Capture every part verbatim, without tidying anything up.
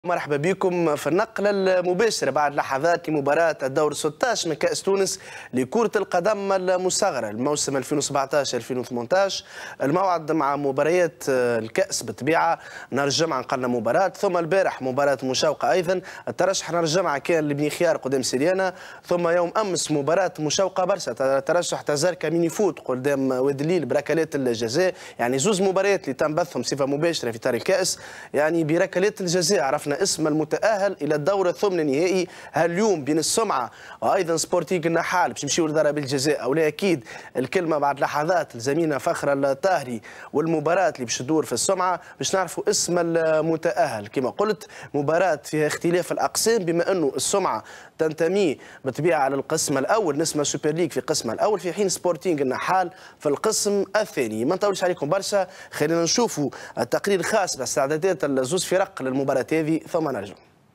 مرحبا بكم في النقلة المباشرة بعد لحظات لمباراة الدور ستة عشر من كأس تونس لكرة القدم المصغرة الموسم ألفين وسبعطاش ألفين وثمنطاش. الموعد مع مباريات الكأس بالطبيعة، نهار الجمعة نقلنا مباراة، ثم البارح مباراة مشوقة أيضا. الترشح نهار الجمعة كان لبني خيار قدام سيليانا، ثم يوم أمس مباراة مشوقة برشا، ترشح تزاركا ميني فوت قدام واد الليل بركلات الجزاء. يعني زوز مباريات اللي تم بثهم بصفة مباشرة في إطار الكأس، يعني بركلات الجزاء عرفنا اسم المتأهل إلى الدور الثمن النهائي. اليوم بين السمعة وأيضا سبورتينغ النحال باش نمشيو لضرب الجزاء أو لا. أكيد الكلمة بعد لحظات لزميلنا فخر الطاهري والمباراة اللي باش تدور في السمعة باش نعرفوا اسم المتأهل. كما قلت مباراة فيها اختلاف الأقسام، بما أنه السمعة تنتمي بالطبيعة للقسم الأول، نسمة سوبر ليج في القسم الأول، في حين سبورتينغ النحال في القسم الثاني. ما نطولش عليكم برشا، خلينا نشوفوا التقرير الخاص باستعدادات الزوز فرق للمباراة هذه ثم نرجع.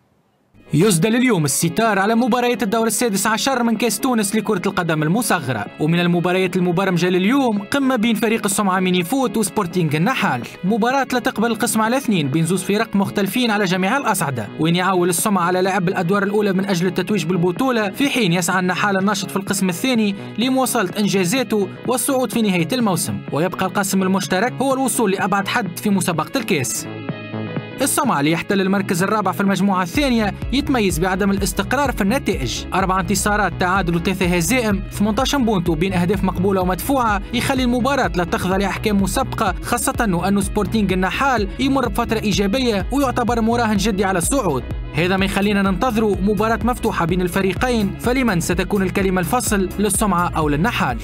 يسدل اليوم الستار على مباريات الدور السادس عشر من كأس تونس لكرة القدم المصغرة، ومن المباريات المبرمجة لليوم قمة بين فريق السمعة ميني فوت وسبورتينغ النحال، مباراة لا تقبل القسم على اثنين بين زوز فرق مختلفين على جميع الأصعدة، وين يعول السمعة على لعب الأدوار الأولى من أجل التتويج بالبطولة، في حين يسعى النحال الناشط في القسم الثاني لمواصلة إنجازاته والصعود في نهاية الموسم، ويبقى القاسم المشترك هو الوصول لأبعد حد في مسابقة الكأس. السمعة اللي يحتل المركز الرابع في المجموعة الثانية يتميز بعدم الاستقرار في النتائج، أربع انتصارات تعادل وثلاثة هزائم، ثمانية عشر بونت وبين أهداف مقبولة ومدفوعة، يخلي المباراة لا تخضع لأحكام مسبقة، خاصة أنه سبورتينغ النحال يمر بفترة إيجابية ويعتبر مراهن جدي على الصعود. هذا ما يخلينا ننتظروا مباراة مفتوحة بين الفريقين، فلمن ستكون الكلمة الفصل للسمعة أو للنحال؟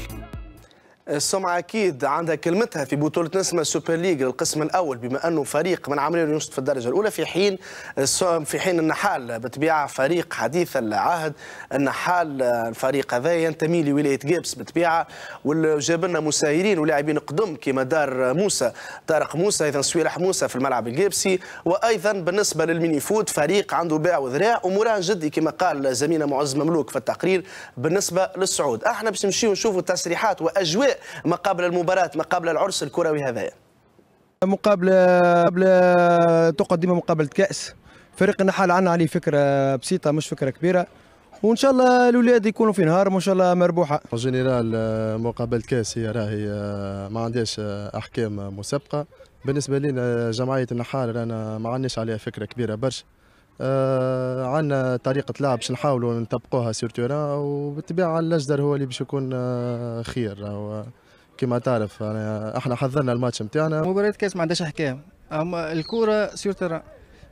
السمعة أكيد عندها كلمتها في بطولة نسمة سوبر ليج للقسم الأول، بما أنه فريق من عمرين ينشط في الدرجة الأولى، في حين في حين النحال بالطبيعة فريق حديث العهد. النحال الفريق هذا ينتمي لولاية جابس بالطبيعة، وجاب لنا مسايرين ولاعبين قدم كما دار موسى طارق موسى، أيضا سويلح موسى في الملعب الجابسي. وأيضا بالنسبة للميني فوت فريق عنده باع وذراع ومراهن جدي كما قال زميلنا معز مملوك في التقرير بالنسبة للصعود. احنا باش نمشيو نشوفوا تصريحات وأجواء ما قبل المباراة، ما قبل العرس الكروي هذايا. مقابلة قبل تقدم مقابلة كأس، فريق النحال عندنا عليه فكرة بسيطة مش فكرة كبيرة، وإن شاء الله الأولاد يكونوا في نهار وإن شاء الله مربوحة. جنرال مقابلة كأس هي راهي ما عندهاش أحكام مسبقة. بالنسبة لنا جمعية النحال رانا ما عندناش عليها فكرة كبيرة برشا. آه عندنا طريقة لعب باش نحاولوا نطبقوها سير تيران، وبالطبيعة الأجدر هو اللي باش يكون آه خير. كما تعرف احنا حضرنا الماتش نتاعنا. مباراة كاس ما عندهاش احكام، اما الكرة سير تيران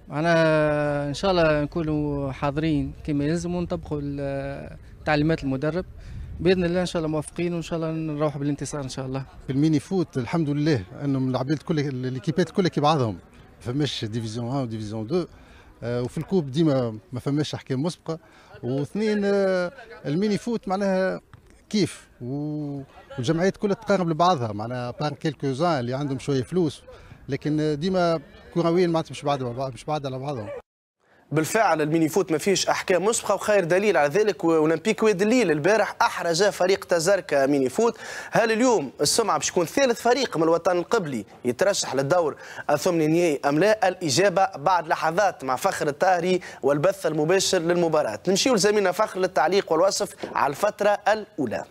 معناها ان شاء الله نكونوا حاضرين كما يلزم ونطبقوا تعليمات المدرب باذن الله. ان شاء الله موفقين وان شاء الله نروح بالانتصار ان شاء الله. في الميني فوت الحمد لله انهم العباد كل الاكيبات كلها كي بعضهم، ما فماش ديفيزيون واحد وديفيزيون اثنين. وفي الكوب ديما ما فماش احكام مسبقه. واثنين الميني فوت معناها كيف والجمعيات كلها تقارب لبعضها، معناها بار كيلكو زان اللي عندهم شويه فلوس، لكن ديما كرويين معناتها مش بعاد مش بعاد على بعضهم. بالفعل الميني فوت ما فيش احكام مسبقه، وخير دليل على ذلك اولمبيك واد الليل البارح احرج فريق تزاركا ميني فوت. هل اليوم السمعه باش يكون ثالث فريق من الوطن القبلي يترشح للدور الثمن النهائي ام لا؟ الاجابه بعد لحظات مع فخر الطاهري والبث المباشر للمباراه. نمشيو لزميلنا فخر للتعليق والوصف على الفتره الاولى.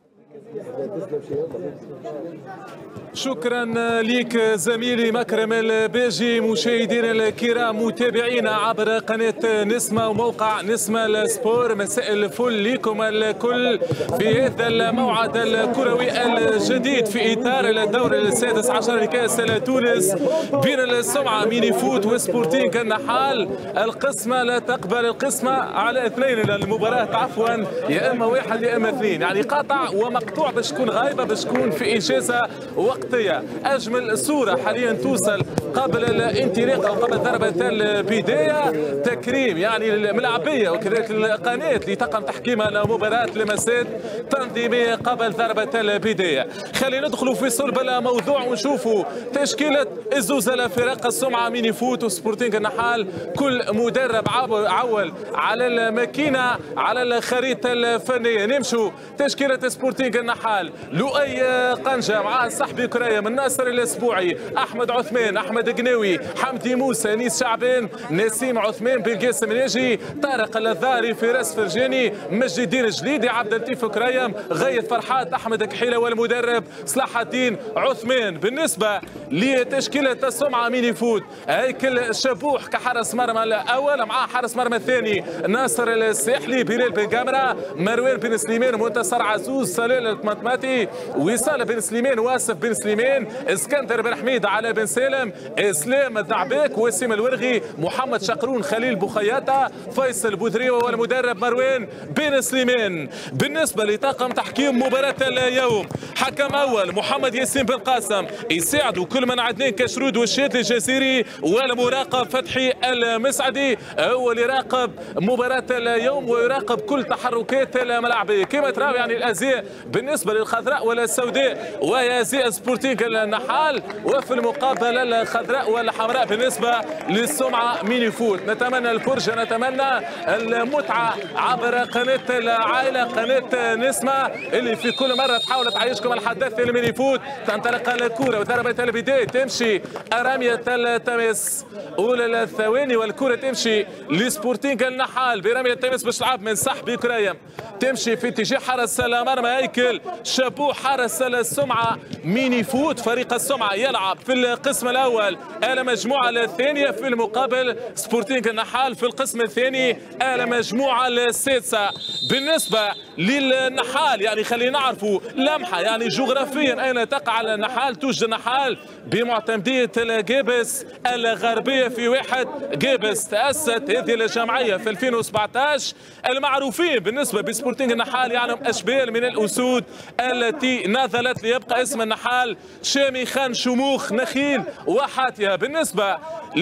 شكرا لك زميلي مكرم الباجي. مشاهدينا الكرام متابعينا عبر قناة نسمة وموقع نسمة السبور، مساء الفل لكم الكل في هذا الموعد الكروي الجديد في إطار الدور السادس عشر لكأس تونس بين السمعة ميني فوت وسبورتينغ النحال. القسمة لا تقبل القسمة على اثنين، المباراة عفوا يا إما واحد يا إما اثنين، يعني قاطع ومقطوع باش تكون غايبة باش تكون في إجازة وقتية. أجمل صورة حاليا توصل قبل الانطلاق أو قبل ضربة البداية، تكريم يعني الملاعبية وكذلك القناة لطاقم تحكيم المباراة لمسات تنظيمية قبل ضربة البداية. خلينا ندخلوا في صلب الموضوع ونشوفوا تشكيلة الزوز الفرق السمعة ميني فوت وسبورتينغ النحال. كل مدرب عول على الماكينة على الخريطة الفنية. نمشوا تشكيلة سبورتينغ سبورتينغ النحال. لؤي قنجه مع صاحبي كريم، الناصر الاسبوعي، احمد عثمان، احمد قناوي، حمدي موسى، نيس شعبان، نسيم عثمان، بن قاسم ناجي، طارق اللذاري، فراس فرجاني، مجد الدين الجليدي، عبد اللطيف كريم، غيث فرحات، احمد كحيله، والمدرب صلاح الدين عثمان. بالنسبه لتشكيله السمعه ميني فوت، هيكل الشبوح كحارس مرمى الاول، مع حارس مرمى الثاني ناصر الساحلي، بلال بن قامره، مروان بن سليمان، منتصر عزوز، سلال الطماطماتي، وصال بن سليمان، واسف بن سليمان، اسكندر بن حميد، علي بن سالم، اسلام الذعباك، وسيم الورغي، محمد شقرون، خليل بوخياته، فيصل بوذريوه، والمدرب مروان بن سليمان. بالنسبه لطاقم تحكيم مباراه اليوم، حكم اول محمد ياسين بن قاسم، يساعدوا كل من عدنان كشرود والشادلي الجزيري، والمراقب فتحي المسعدي هو اللي يراقب مباراه اليوم ويراقب كل تحركات الملاعبيه. كما تراو يعني الازياء بالنسبه للخضراء ولا السوداء وهي ازياء سبورتينغ النحال، وفي المقابله الخضراء والحمراء بالنسبه للسمعه ميني فوت. نتمنى الفرجه، نتمنى المتعه عبر قناه العائله، قناه نسمه اللي في كل مره تحاول تعيشكم الحدث الميني فوت. تنطلق الكره وضربه البدايه، تمشي رميه التماس اولى الثواني، والكره تمشي لسبورتينغ النحال برميه التماس باش تلعب من سحبي كريم، تمشي في اتجاه حارس المرمى هيكل شابو حارس السمعه ميني فوت. فريق السمعه يلعب في القسم الاول المجموعه الثانيه، في المقابل سبورتينغ النحال في القسم الثاني المجموعه السادسه. بالنسبه للنحال يعني خلينا نعرفوا لمحه يعني جغرافيا اين تقع النحال. توجد النحال بمعتمديه القابس الغربيه في واحد قابس. تاسست هذه الجمعيه في ألفين وسبعطاش. المعروفين بالنسبه بسبورتينغ النحال يعني اشبال من الاسود التي ناضلت ليبقى اسم النحال، شامي، خان، شموخ، نخيل وحاتيه. بالنسبه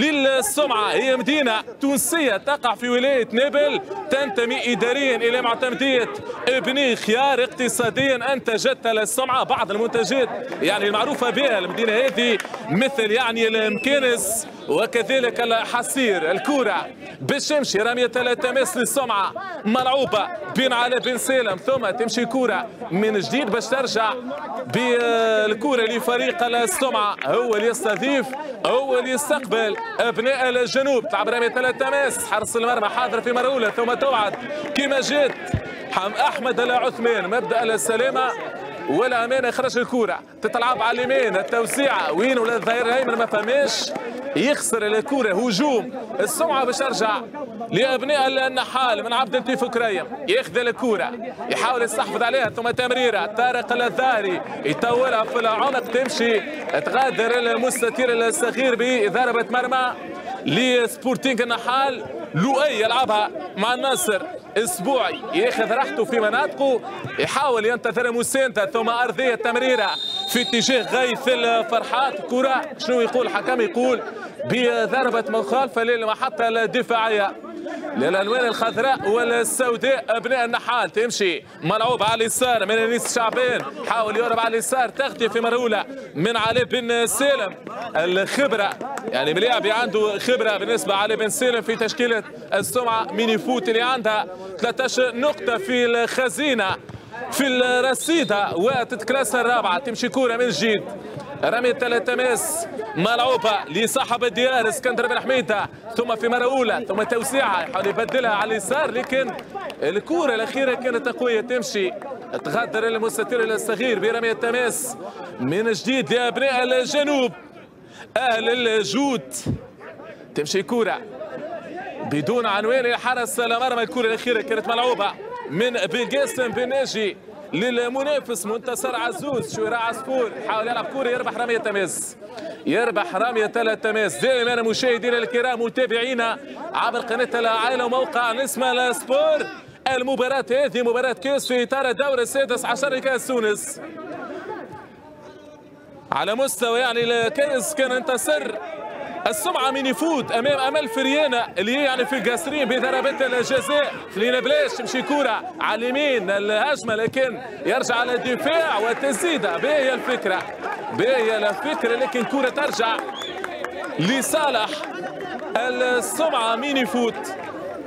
للسمعه هي مدينه تونسيه تقع في ولايه نابل، تنتمي اداريا الى معتمديه ابني خيار. اقتصاديا انتجت السمعه بعض المنتجات يعني المعروفه بها المدينه هذه، مثل يعني المكانس وكذلك الحصير. الكرة بالشمشي رمية التماس للسمعة، ملعوبة بين علي بن سالم، ثم تمشي كرة من جديد باش ترجع بالكرة لفريق السمعة، هو اللي يستضيف، هو اللي يستقبل ابناء الجنوب. تلعب رمية التماس، حرس المرمى حاضر في مرولة، ثم توعد كما جات احمد العثمان. مبدأ السلامة والامانه، خرج الكرة تتلعب على اليمين، التوسيعه وين ولا الظهير الايمن ما فهماش، يخسر الكرة. هجوم السمعه باش ترجع لابناء النحال من عبد اللطيف كريم، ياخذ الكرة يحاول يستحفظ عليها، ثم تمريره طارق اللذاري يطولها في العنق، تمشي تغادر المستطيل الصغير بضربه مرمى لسبورتينغ النحال. لؤي يلعبها مع الناصر اسبوعي، ياخذ راحته في مناطقه، يحاول ينتظر مسانده، ثم ارضيه تمريره في اتجاه غيث الفرحات. كره شنو يقول الحكم؟ يقول بضربه مخالفه للمحطه الدفاعيه للالوان الخضراء والسوداء. ابناء النحال تمشي ملعوب على اليسار من انيس شعبان، حاول يهرب على اليسار، تغطيه في مرولة من علي بن سالم. الخبره يعني ملاعبي عنده خبره بالنسبه علي بن سالم في تشكيله السمعه ميني فوت اللي عندها ثلاثة عشر نقطه في الخزينه في الرصيده وتتكلاس الرابعه. تمشي كوره من جديد، رمية التماس ملعوبة لصاحب الديار اسكندر بن حميدة، ثم في مرة أولى، ثم توسيعة يحاول يبدلها على اليسار، لكن الكرة الأخيرة كانت قوية. تمشي تغادر المستطيل الصغير برمية التماس من جديد لأبناء الجنوب أهل الجود. تمشي كرة بدون عنوان لحارس المرمى. الكرة الأخيرة كانت ملعوبة من بن قاسم بن ناجي للمنافس منتصر عزوز. شويرة عصفور يحاول يلعب كورة، يربح رمية تماس، يربح رمية التماس. دائما مشاهدينا الكرام متابعينا عبر قناة العائلة وموقع نسمة السبور، المباراة هذه مباراة كاس في إطار الدور السادس عشر لكأس تونس. على مستوى يعني الكأس كان انتصر السمعة ميني فوت امام امل فريانة اللي هي يعني في القاسرين بضربات الجزاء. خلينا بلاش تمشي كرة على اليمين الهجمة، لكن يرجع على الدفاع والتسديدة. باهية الفكرة، باهية الفكرة، لكن كرة ترجع لصالح السمعة ميني فوت.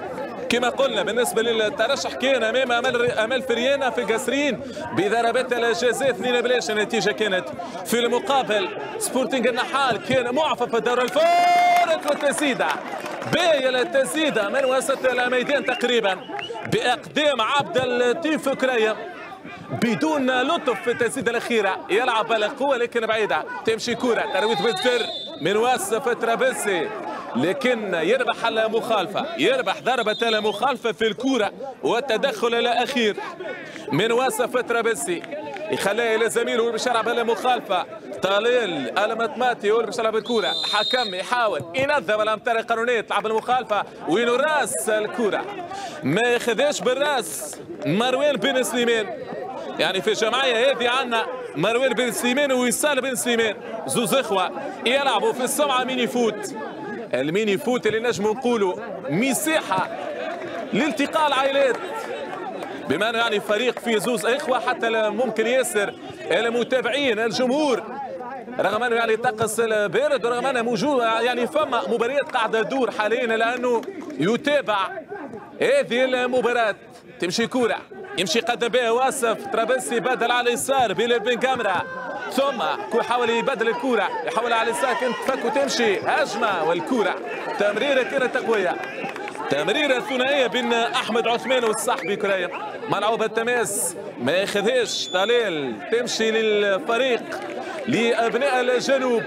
كما قلنا بالنسبه للترشح كان امام امل امل فريانا في قصرين بضربات الجزاء اثنين بلاش. النتيجه كانت في المقابل سبورتينغ النحال كان معفى في الدور الفارق والتسديده باهيه التسديده من وسط الميدان تقريبا باقدام عبد اللطيف كريم بدون لطف في التسديده الاخيره. يلعب بالقوه لكن بعيده تمشي كره ترويض بالسر من وسط ترابلسي لكن يربح المخالفة، يربح ضربة المخالفة في الكرة والتدخل الأخير من وسط ترابلسي يخليه لزميله اللي باش يلعب المخالفة. طليل المطماطي هو اللي باش يلعب الكرة، حكم يحاول ينظم الأمتار القانونية تلعب المخالفة وين راس الكرة ما ياخذهاش بالراس مروان بن سليمان. يعني في الجمعية هذه عندنا مروان بن سليمان ووصال بن سليمان زوز اخوة يلعبوا في السمعة ميني فوت. الميني فوت اللي نجموا نقولوا مساحة لالتقاء العائلات بما انه يعني فريق فيه زوز اخوة حتى ممكن ياسر المتابعين الجمهور رغم انه يعني طقس البارد ورغم انه موجود يعني فما مباريات قاعدة تدور حاليا لانه يتابع هذه المباراة. تمشي كرة يمشي قدم بها واسف ترابلسي بدل على اليسار بين بن كاميرا ثم يحاول يبدل الكرة يحاول على اليسار كانت تفك وتمشي هجمة والكرة تمريرة كانت قوية تمريرة ثنائية بين أحمد عثمان والصاحبي كريم ملعوبة التماس ما ياخذهاش طليل تمشي للفريق لأبناء الجنوب.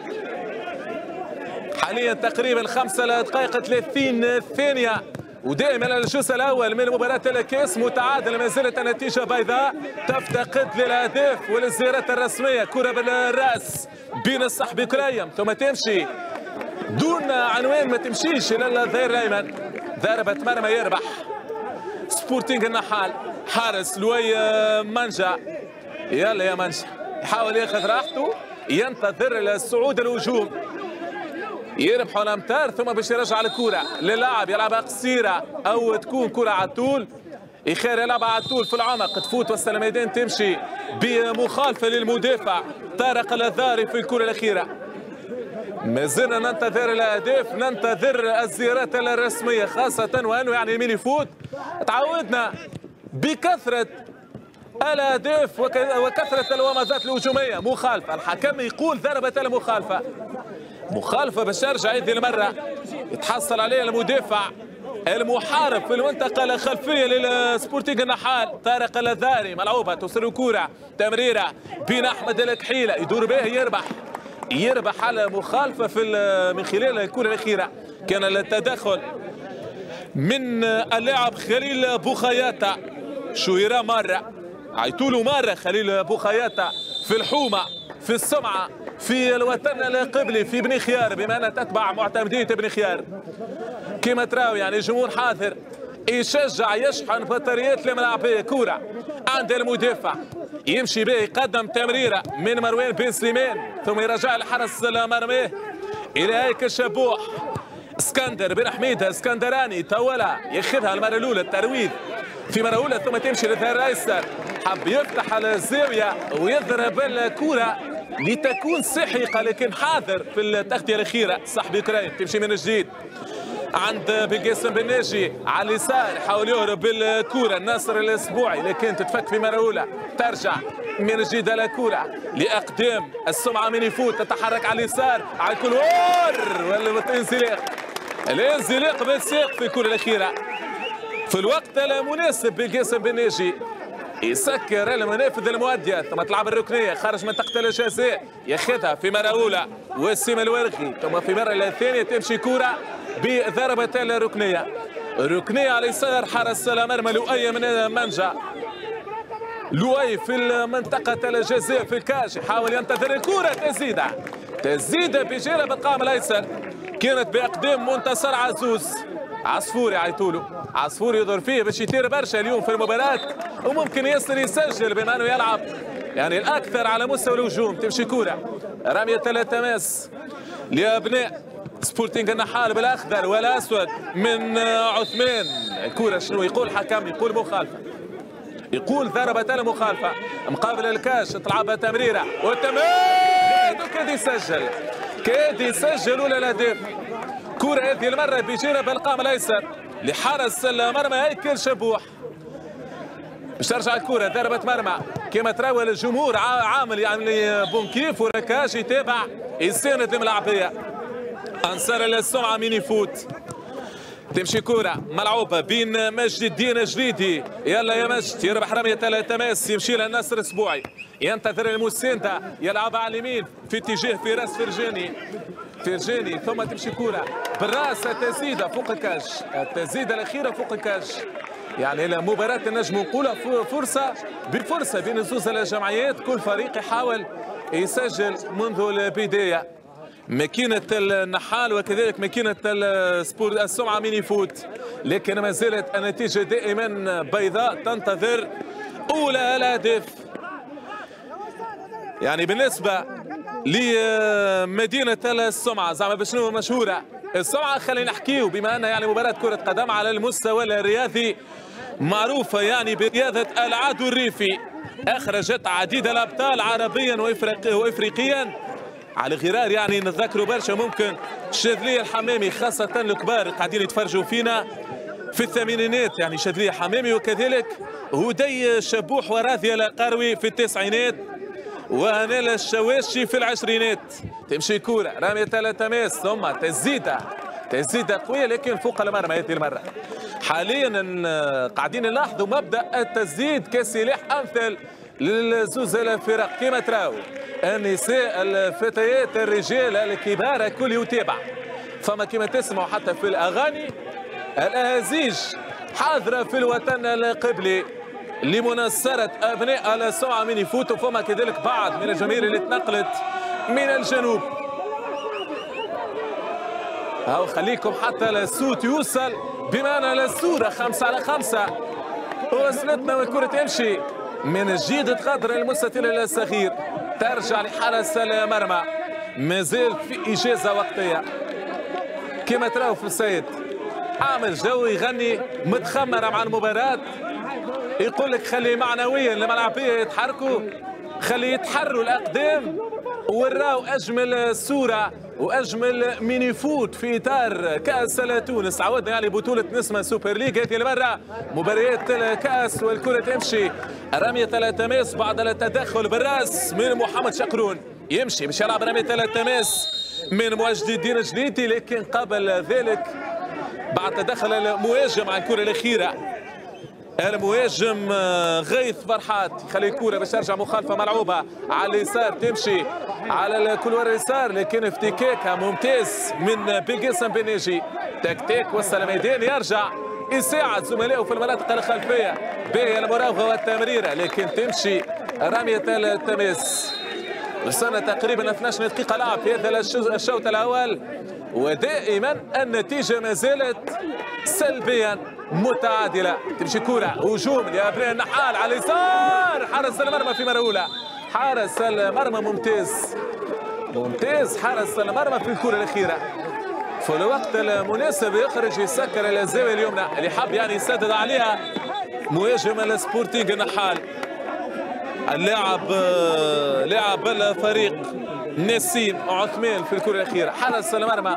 حاليا تقريبا خمسة دقائق ثلاثين ثانية ودائما الجزء الاول من مباراه الكاس متعادل ما زالت النتيجه بيضاء تفتقد للاهداف والزيارات الرسميه. كره بالراس بين الصحبي كريم ثم تمشي دون عنوان ما تمشيش الى الظهير الايمن ضربه مرمى يربح سبورتينغ النحال. حارس لوي منجا يلا يا منجا يحاول ياخذ راحته ينتظر الصعود الهجوم يربحوا الامتار ثم باش يرجع الكره للاعب يلعبها قصيره او تكون كره على الطول يخير يلعبها على الطول في العمق تفوت وسط الميدان تمشي بمخالفه للمدافع طارق الأذاري في الكره الاخيره. ما زلنا ننتظر الاهداف ننتظر الزيارات الرسميه خاصه وانه يعني مين يفوت تعودنا بكثره الاهداف وكثره الومضات الهجوميه. مخالفه الحكم يقول ضربه المخالفه مخالفة باش يرجع هذه المرة يتحصل عليها المدافع المحارب في المنطقة الخلفية للسبورتينغ النحال طارق الأذاري ملعوبة توصل كورة تمريرة بين أحمد الكحيلة يدور به يربح يربح على مخالفة في من خلال الكرة الأخيرة. كان التدخل من اللاعب خليل بوخياتا شويرة مرة عيطولو مرة خليل بوخياتا في الحومة في السمعة في الوطن القبلي في بني خيار بما انها تتبع معتمدية بني خيار كما تراو يعني جمهور حاضر يشجع يشحن بطاريات الملعب. كورة عند المدافع يمشي به يقدم تمريرة من مروان بن سليمان ثم يرجع لحرس المرمى الى هيك الشبوح اسكندر بن حميد اسكندراني طولها ياخذها المرة الأولى الترويض في مرة أولى ثم تمشي للظهير الأيسر حب يفتح الزاوية ويضرب الكرة لتكون سحقة لكن حاضر في التغطية الأخيرة صاحبي كريم تمشي من جديد عند بقاسم بن ناجي على اليسار يحاول يهرب بالكرة الناصر الأسبوعي لكن تتفك في مرة أولى ترجع من جديد الكرة لأقدام السمعة من يفوت تتحرك على اليسار على الكلوار والانزلاق الانزلاق بالساق في الكرة الأخيرة في الوقت المناسب بقاسم بن ناجي يسكر المنافذ المؤدية ثم تلعب الركنية خارج منطقة الجزاء ياخذها في مرة أولى وسيم الورقي ثم في مرة الثانية تمشي كرة بضربة الركنية ركنية على يسار حارس المرمى لؤي من منجا لؤي في منطقة الجزاء في الكاش يحاول ينتظر الكرة تسديدة تسديدة بجانب بالقائم الأيسر كانت بأقدام منتصر عزوز عصفوري عيطولو عصفوري يضر فيه باش يطير برشا اليوم في المباراة وممكن ياسر يسجل بما انه يلعب يعني الاكثر على مستوى الهجوم. تمشي كورة رمية التماس لابناء سبورتينغ النحال بالاخضر والاسود من عثمان. الكورة شنو يقول حكم يقول مخالفة يقول ضربة المخالفة مقابل الكاش تلعبها تمريرة والتمرير وكاد يسجل كاد يسجل ولا الهدف. كرة هذه المرة بجانب القائم الأيسر لحارس المرمى هيكل شبوح. باش ترجع الكره ضربة مرمى كما تراوى الجمهور عامل يعني بونكيف وركاج يتابع يساند الملاعبيه. انصار السمعه ميني فوت. تمشي كرة ملعوبة بين مجد الدين جريدي. يلا يا مجد يربح رمية التماس يمشي لها النصر السبوعي. ينتظر المساندة يلعب على اليمين في اتجاه فراس فرجاني. فرجاني ثم تمشي كرة بالراس التسديدة فوق الكاج. التسديدة الأخيرة فوق الكاج. يعني المباراة نجم نقولها فرصة بفرصة بين زوز الجمعيات. كل فريق يحاول يسجل منذ البداية. ماكينة النحال وكذلك ماكينة السبور السمعة ميني فوت، لكن ما زالت النتيجة دائما بيضاء تنتظر أولى الأهداف. يعني بالنسبة لمدينة السمعة زعما بشنو مشهورة السمعة، خلينا نحكيو بما أنها يعني مباراة كرة قدم على المستوى الرياضي معروفة يعني برياضة العدو الريفي، أخرجت عديد الأبطال عربيا وإفريقيا على غرار. يعني نتذكروا برشا ممكن شاذلية الحمامي خاصة الكبار قاعدين يتفرجوا فينا في الثمانينات، يعني شاذلية حمامي وكذلك هدي شبوح وراضية القروي في التسعينات وهنال الشواشي في العشرينات. تمشي كورة رامية التماس ثم تسديدة تسديدة قوية لكن فوق المرمى هذه المرة. حاليا قاعدين نلاحظوا مبدأ التسديد كسلاح أمثل للزوز الفرق كما تراو النساء الفتيات الرجال الكبار الكل يتابع. فما كما تسمعوا حتى في الأغاني الأهازيج حاضرة في الوطن القبلي لمناصرة أبناء السمعة من يفوتوا. فما كذلك بعض من الجماهير اللي تنقلت من الجنوب. هاو خليكم حتى الصوت يوصل بما أن الصورة خمسة على خمسة وصلتنا والكرة تمشي من الجيد القدر المستطيل الصغير ترجع لحارس المرمى. مازال في إجازة وقتية كما تراو في السيد عامل جو يغني متخمرة مع المباراة. يقول لك خلي معنويا الملاعبية يتحركوا، خلي يتحروا الأقدام وراو أجمل صورة واجمل ميني فوت في اطار كاس تونس. عودنا يعني بطوله نسمه سوبر ليج هذه المره مباريات الكاس والكره تمشي رميه التماس بعد التدخل بالراس من محمد شقرون. يمشي باش يلعب رميه التماس من مجد الدين جليتي، لكن قبل ذلك بعد تدخل المهاجم على الكره الاخيره المهاجم غيث فرحات يخلي الكوره باش ترجع مخالفه ملعوبه على اليسار تمشي على الكولوار اليسار، لكن افتكاكها ممتاز من بلقاسم بناجي. تكتيك وصل الميدان يرجع يساعد زملائه في المناطق الخلفيه باهي المراوغه والتمريره، لكن تمشي رميه التماس. وصلنا تقريبا اثناش دقيقه لعب في هذا الشوط الاول ودائما النتيجه ما زالت سلبيا متعادله. تمشي كره هجوم لابناء النحال على اليسار، حارس المرمى في مره اولى، حارس المرمى ممتاز ممتاز حارس المرمى في الكره الاخيره في الوقت المناسب يخرج يسكر الزاويه اليمنى اللي حب يعني يسدد عليها مهاجم السبورتينغ النحال اللاعب لاعب الفريق نسيم عثمان في الكره الاخيره. حارس المرمى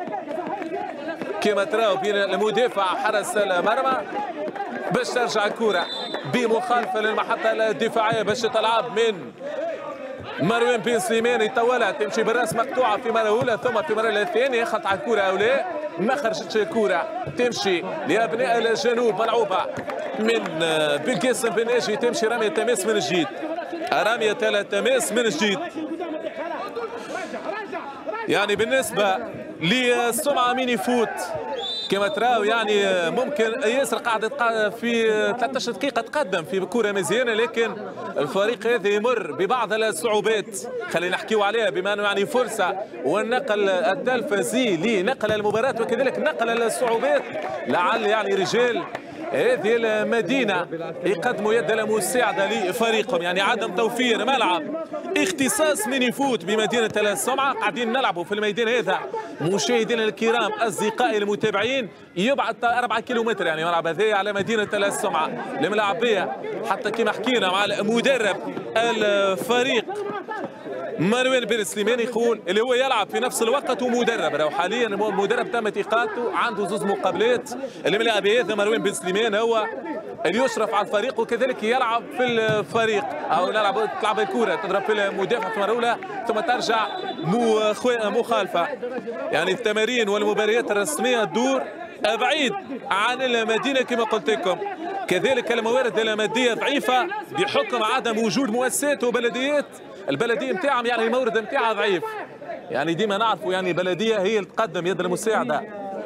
كما تراو بين المدافع حارس المرمى باش ترجع الكره بمخالفه للمحطه الدفاعيه باش تلعب من مروان بن سليمان يطولها تمشي بالراس مقطوعه في مره اولى ثم في مره الثانيه خط على الكره او لا ما خرجتش الكره تمشي لابناء الجنوب ملعوبه من بلقاسم بن ناجي تمشي رميه تماس من جديد رميه التماس من جديد. يعني بالنسبه للسمعه ميني فوت كما تراو يعني ممكن ياسر قاعد في ثلاثة عشر دقيقة تقدم في كرة مزيانة، لكن الفريق هذا يمر ببعض الصعوبات خلينا نحكيو عليها بما انه يعني فرصة والنقل التلفزي لنقل المباراة وكذلك نقل الصعوبات. لعل يعني رجال هذه المدينة يقدموا يد المساعدة لفريقهم، يعني عدم توفير ملعب اختصاص ميني فوت بمدينة السمعة. قاعدين نلعبوا في الميدان هذا مشاهدينا الكرام أصدقائي المتابعين يبعد أربعة كيلومتر يعني ملعب هذا على مدينة السمعة الملاعبية حتى كما حكينا مع المدرب الفريق مروان بن سليمان يقول اللي هو يلعب في نفس الوقت ومدرب، راهو حاليا المدرب تمت اقالته، عنده زوز مقابلات. اللي من هذا مروان بن سليمان هو اللي يشرف على الفريق وكذلك يلعب في الفريق، او يلعب تلعب الكره تضرب في المدافع في المره ثم ترجع مخالفه. يعني التمارين والمباريات الرسميه تدور بعيد عن المدينه كما قلت لكم، كذلك الموارد الماديه ضعيفه بحكم عدم وجود مؤسسات وبلديات. البلديه نتاعهم يعني المورد نتاعها ضعيف، يعني ديما نعرفوا يعني البلديه هي اللي تقدم يد المساعده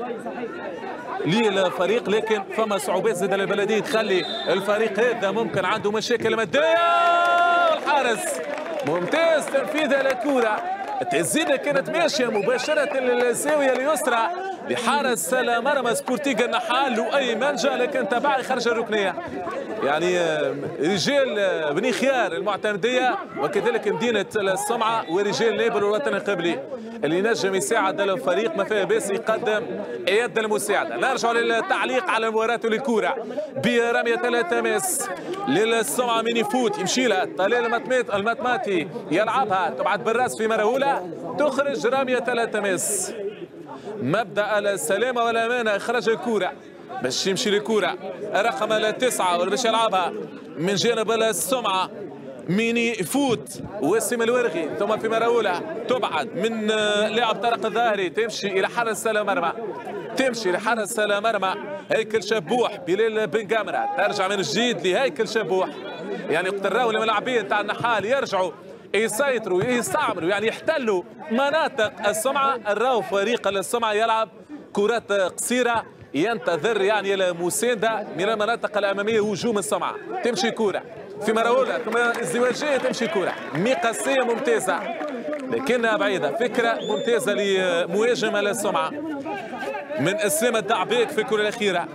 للفريق، لكن فما صعوبات زاد البلديه تخلي الفريق هذا ممكن عنده مشاكل ماديه. الحارس ممتاز تنفيذ الكره، التسديده كانت ماشيه مباشره للزاويه اليسرى لحارس المرمى سبورتينغ النحال لؤي منجا، لكن تبعي خرج الركنيه. يعني رجال بني خيار المعتمديه وكذلك مدينه السمعه ورجال نابل والوطن القبلي اللي نجم يساعد الفريق ما فيها باس يقدم يد المساعده. نرجع للتعليق على مباراه الكوره برميه التماس للسمعه من يفوت يمشي لها طلال المطماتي يلعبها تبعد بالراس في مره اولى تخرج رميه التماس. مبدا السلامه والامانه اخراج الكوره باش يمشي الكوره رقم التسعه ولا باش يلعبها من جانب السمعه مين يفوت وسيم الورغي ثم في مره اولى تبعد من لاعب طارق الظاهري تمشي الى حارس المرمى تمشي لحارس المرمى هيكل شبوح بلال بن قامره ترجع من جديد لهيكل شبوح. يعني وقت الراو الملاعبين تاع النحال يرجعوا يسيطروا يستعمروا يعني يحتلوا مناطق السمعه. الراو فريق السمعه يلعب كرات قصيره ينتظر يعني المسانده من المناطق الاماميه هجوم السمعه. تمشي كوره في مره اولى ثم ازدواجيه تمشي كوره مقاسيه ممتازه لكنها بعيده. فكره ممتازه لمهاجم السمعه من اسلام الدعبيك في الكره الاخيره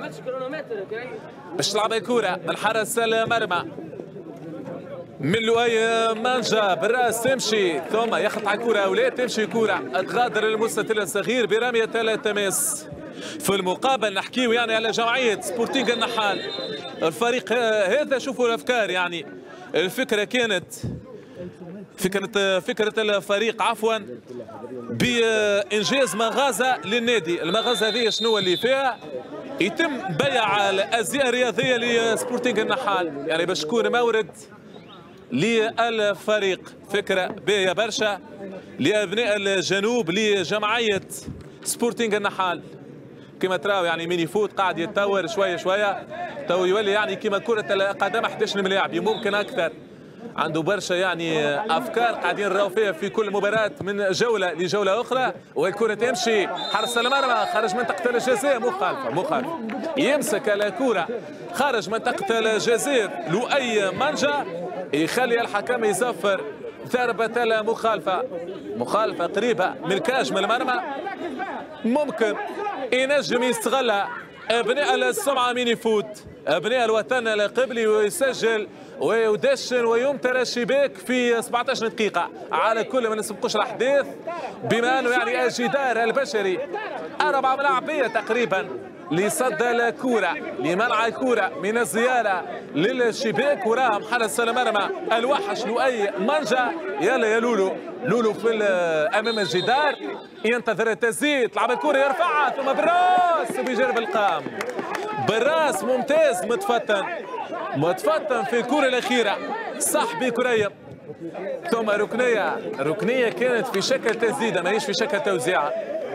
باش تلعب الكوره من حارس المرمى من لؤي منجا بالراس تمشي ثم يخلط على الكره اولاد تمشي كوره تغادر المستطيل الصغير برميه التماس. في المقابل نحكيو يعني على جمعيه سبورتينغ النحال الفريق هذا. شوفوا الافكار يعني الفكره كانت فكره فكره الفريق عفوا بانجاز مغازه للنادي. المغازه هذه شنو اللي فيها؟ يتم بيع الازياء الرياضيه لسبورتينغ النحال يعني باش تكون مورد للفريق. فكره باهيه برشا لابناء الجنوب لجمعيه سبورتينغ النحال. كما تراو يعني مين يفوت قاعد يتطور شويه شويه تو يولي يعني كما كره القدم احد عشر ملاعب ممكن اكثر. عنده برشا يعني افكار قاعدين نراو فيها في كل مباراه من جوله لجوله اخرى. والكره تمشي حارس المرمى خارج منطقه الجزاء مخالفه مخالفه يمسك الكره خارج منطقه الجزاء لؤي منجا يخلي الحكم يزفر ضربه المخالفه مخالفه قريبه من الكاج من المرمى ممكن ينجم يستغلها ابناء السمعه من يفوت ابناء الوطن القبلي ويسجل ويدشن ويمتر الشباك في سبعة عشر دقيقة. على كل ما نسبقوش الأحداث بما أنه يعني الجدار البشري أربع ملاعبية تقريبا لصد الكرة لمنع الكرة من الزيارة للشباك وراهم حارس المرمى الوحش لؤي منجا. يلا يا لولو لولو في أمام الجدار ينتظر التسديد لعب الكرة يرفعها ثم بالراس بجرب القام بالراس ممتاز متفتن متفتن في الكرة الأخيرة صاحبي كريم ثم ركنية ركنية كانت في شكل تسديدة ماهيش في شكل توزيعة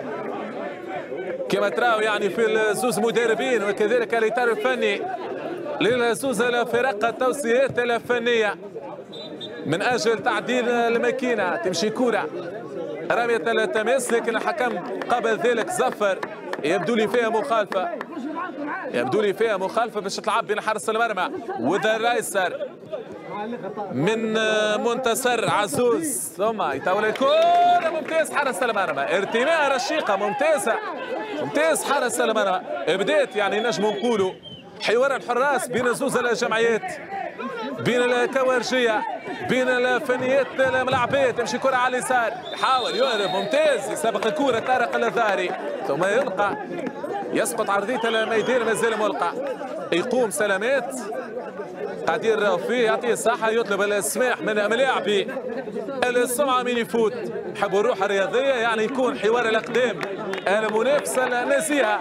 كما تراو يعني في الزوز مدربين وكذلك الإطار الفني للزوز الفرق التوصيات الفنية من أجل تعديل الماكينة. تمشي كرة رمية التماس لكن الحكم قبل ذلك زفر يبدو لي فيها مخالفة يبدو لي فيها مخالفة باش تلعب بين حارس المرمى وذا الايسر من منتصر عزوز ثم يطول الكرة ممتاز حارس المرمى ارتماء رشيقة ممتازة ممتاز حارس المرمى. بدات يعني نجموا نقولوا حوار الحراس بين زوز الجمعيات بين الكوارجية بين الفنيات الملعبية. تمشي كرة على اليسار يحاول يهرب ممتاز يسابق الكرة طارق الظاهري ثم يلقى يسقط عرضية الميدان مازال ملقى يقوم سلامات قاعدين راهو فيه يعطيه الصحة، يطلب السماح من ملاعبي السمعة من يفوت. يحبوا الروح الرياضية يعني يكون حوار الأقدام المنافسة النزيهة،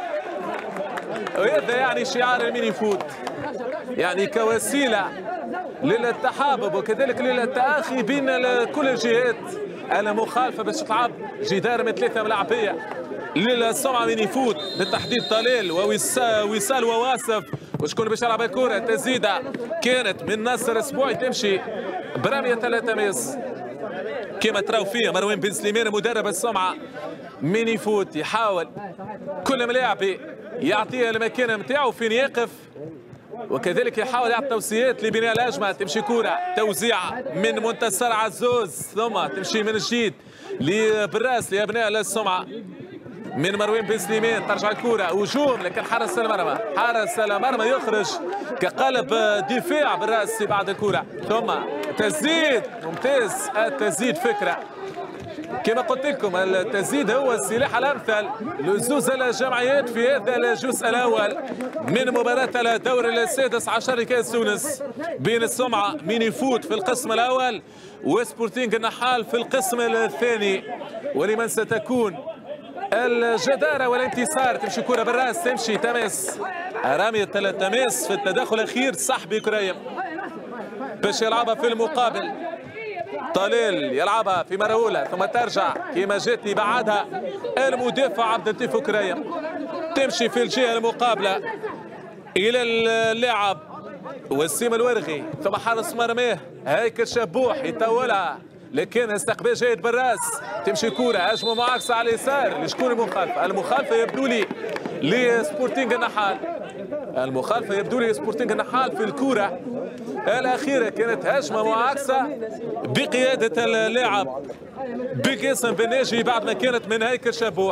وهذا يعني شعار الميني فوت، يعني كوسيلة للتحابب وكذلك للتآخي بين كل الجهات المخالفة باش تلعب جدار من ثلاثة ملاعبية للسمعة ميني فوت، بالتحديد طليل ووصال وواصف. وشكون باش يلعب الكرة؟ تسديدة كانت من ناصر اسبوعي تمشي برمية التماس كما تراو فيها مروان بن سليمان مدرب السمعة ميني فوت، يحاول كل ملاعبي يعطيها المكان نتاعو فين يقف، وكذلك يحاول يعطي توصيات لبناء الهجمه. تمشي كره توزيع من منتصر عزوز ثم تمشي من جديد لبراس لابناء السمعه من مروان بن سليمان. ترجع الكره هجوم لكن حارس المرمى حارس المرمى يخرج كقلب دفاع بالراس بعد الكره، ثم تسديد ممتاز. التسديد فكره كما قلت لكم، التسديد هو السلاح الامثل لزوز الجمعيات في هذا الجزء الاول من مباراه الدور السادس عشر لكاس تونس بين السمعه ميني فوت في القسم الاول وسبورتينغ النحال في القسم الثاني، ولمن ستكون الجداره والانتصار. تمشي كره بالراس تمشي تماس رميه التماس في التدخل الاخير صاحبي كريم باش يلعبها في المقابل. طليل يلعبها في مرة أولى ثم ترجع كما جات لي بعدها المدافع عبد اللطيف كريم، تمشي في الجهة المقابلة إلى اللاعب وسيم الورغي ثم حارس مرماه هيك الشبوح يطولها لكن استقبال جيد بالراس. تمشي كورة هجمة معاكسة على اليسار لشكون المخالفة؟ المخالفة يبدو لي لسبورتينغ النحال، المخالفة يبدو لي سبورتينغ النحال في الكورة الأخيرة. كانت هجمة معاكسة بقيادة اللاعب بقاسم بن ناجي بعد ما كانت من هيكل شبوح.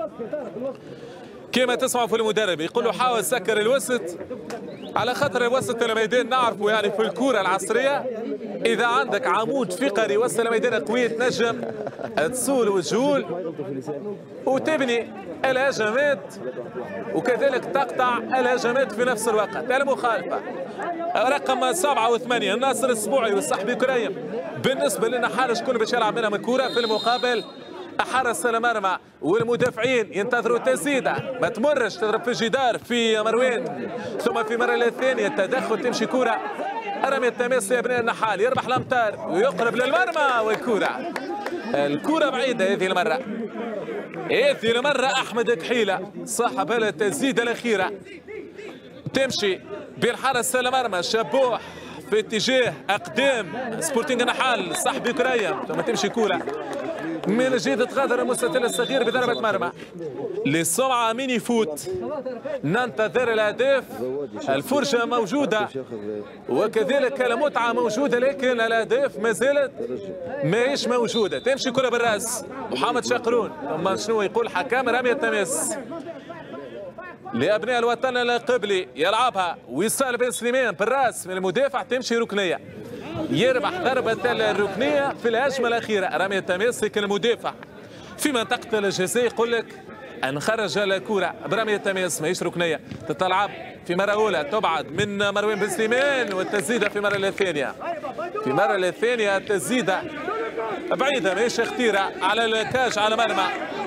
كما تسمعوا في المدرب يقول له حاول سكر الوسط، على خاطر الوسط الميدان نعرفه يعني في الكرة العصرية إذا عندك عمود فقري وسط الميدان قوي تنجم تصول وتجول وتبني الهجمات وكذلك تقطع الهجمات في نفس الوقت. المخالفة رقم سبعة وثمانية الناصر السبوعي والصحبي كريم. بالنسبة لنا حال شكون باش يلعب منهم الكرة في المقابل حرس المرمى والمدافعين ينتظروا التسديده ما تمرش تضرب في الجدار في مروان ثم في المره الثانيه التدخل تمشي كره رمي التماس لابناء النحال يربح الامتار ويقرب للمرمى والكره الكره بعيده هذه المره هذه المره احمد كحيله صاحب التسديده الاخيره تمشي بين حرس المرمى شبوح في اتجاه اقدام سبورتينغ النحال صاحبي كريم ثم تمشي كوره من جديد تغادر المستطيل الصغير بضربة مرمى للسمعة ميني فوت. ننتظر الأهداف، الفرجة موجودة وكذلك المتعة موجودة لكن الأهداف ما زالت ماهيش موجودة. تمشي كرة بالراس محمد شقرون ثم شنو يقول حكام رمية التماس لأبناء الوطن القبلي يلعبها وصال بن سليمان بالراس من المدافع تمشي ركنية يربح ضربة الركنية في الهجمة الأخيرة رمية التماس لكن المدافع في منطقة الجزاء يقول لك أن خرج الكرة برمية التماس ماهيش ركنية تتلعب في مرة أولى تبعد من مروان بن سليمان والتسديدة في مرة الثانية في مرة الثانية التسديدة بعيدة ماهيش خطيرة على الكاج على مرمى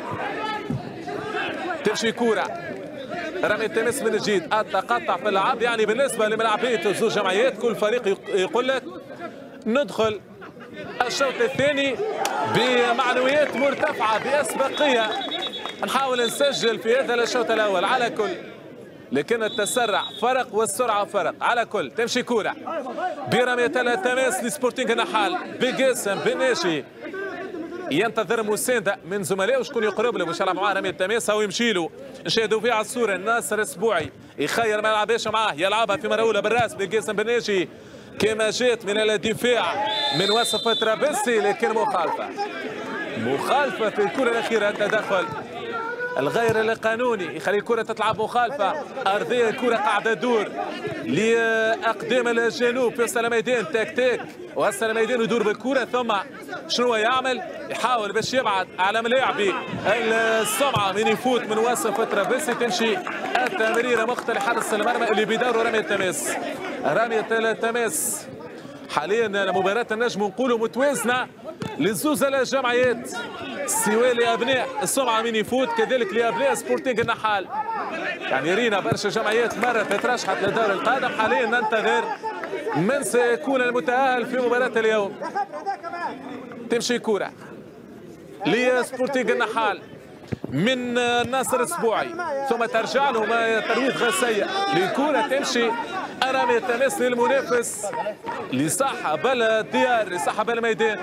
تمشي كرة رمي التماس من جديد التقطع في اللعب يعني بالنسبة لملاعبية زوج جمعيات كل فريق يقول لك ندخل الشوط الثاني بمعنويات مرتفعة بأسبقية نحاول نسجل في هذا الشوط الأول على كل لكن التسرع فرق والسرعة فرق على كل تمشي كورة برمية التماس لسبورتينغ النحال بقاسم بن ناجي ينتظر مساندة من زملائه شكون يقرب له باش يلعب معاه رمية التماس او يمشي له نشاهدوا فيها على الصورة الناصر السبوعي يخير ما يلعبهاش معاه يلعبها في مرة أولى بالراس بقاسم بن ناجي كما جات من الدفاع من وصف ترابلسي لكن مخالفة مخالفة في الكرة الأخيرة التدخل الغير القانوني يخلي الكرة تتلعب مخالفة أرضية، الكرة قاعدة تدور لأقدام الجنوب في وسط الميدان، تاك تاك وسط الميدان يدور بالكرة، ثم شنو يعمل؟ يحاول باش يبعد على ملاعبي السمعة من يفوت من وسط فترة بس تمشي التمريرة مقتل حارس المرمى اللي بداره رمية التماس. رمية التماس حاليا مباراة النجم نقولوا متوازنة لزوز الجمعيات، سواء لابناء السمعة من يفوت كذلك لابناء سبورتينغ النحال. يعني رينا برشا جمعيات مرت ترشحت للدور القادم، حاليا ننتظر من سيكون المتأهل في مباراة اليوم. تمشي كرة لسبورتينغ النحال من ناصر السبوعي ثم ترجع لهم ترويض غسية للكرة تمشي أرامي التماس للمنافس لصاحب الديار لصاحب الميدان.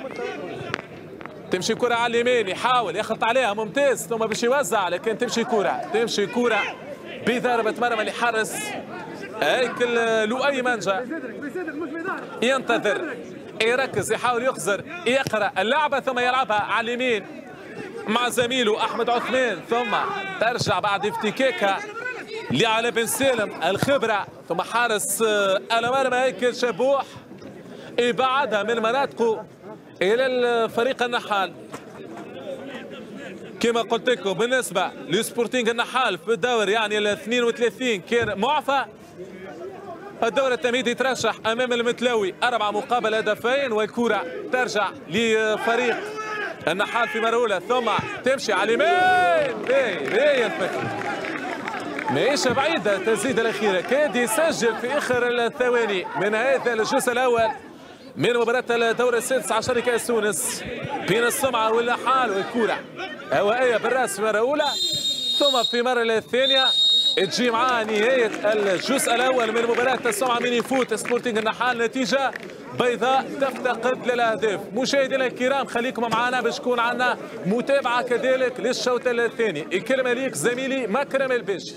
تمشي كرة على اليمين يحاول يخلط عليها ممتاز ثم باش يوزع، لكن تمشي كرة تمشي كرة بضربة مرمى لحارس هيكل لؤي منجا. ينتظر يركز يحاول يخزر يقرأ اللعبة ثم يلعبها على اليمين مع زميله أحمد عثمان، ثم ترجع بعد افتكاكها لعلي بن سالم الخبرة، ثم حارس المرمى هيكل شبوح يبعدها من مناطقه إلى الفريق النحال. كما قلت لكم بالنسبة لسبورتينغ النحال في الدور يعني ال اثنين وثلاثين كان معفى. الدور التمهيدي يترشح أمام المتلاوي أربعة مقابل هدفين، والكرة ترجع لفريق النحال في مرة أولى ثم تمشي على اليمين. هي الفكرة ماهيش بعيدة، التسديدة الأخيرة كاد يسجل في آخر الثواني من هذا الجزء الأول من مباراة الدور السادس عشر كأس تونس بين السمعة والنحال، والكرة هوائية بالراس في مرة أولى ثم في مرة الثانية تجي معاه نهاية الجزء الأول من مباراة السمعة من يفوت سبورتينغ النحال، نتيجة بيضاء تفتقد للأهداف. مشاهدينا الكرام خليكم معنا باش تكون عندنا متابعة كذلك للشوط الثاني. الكلمة ليك زميلي مكرم الباشي.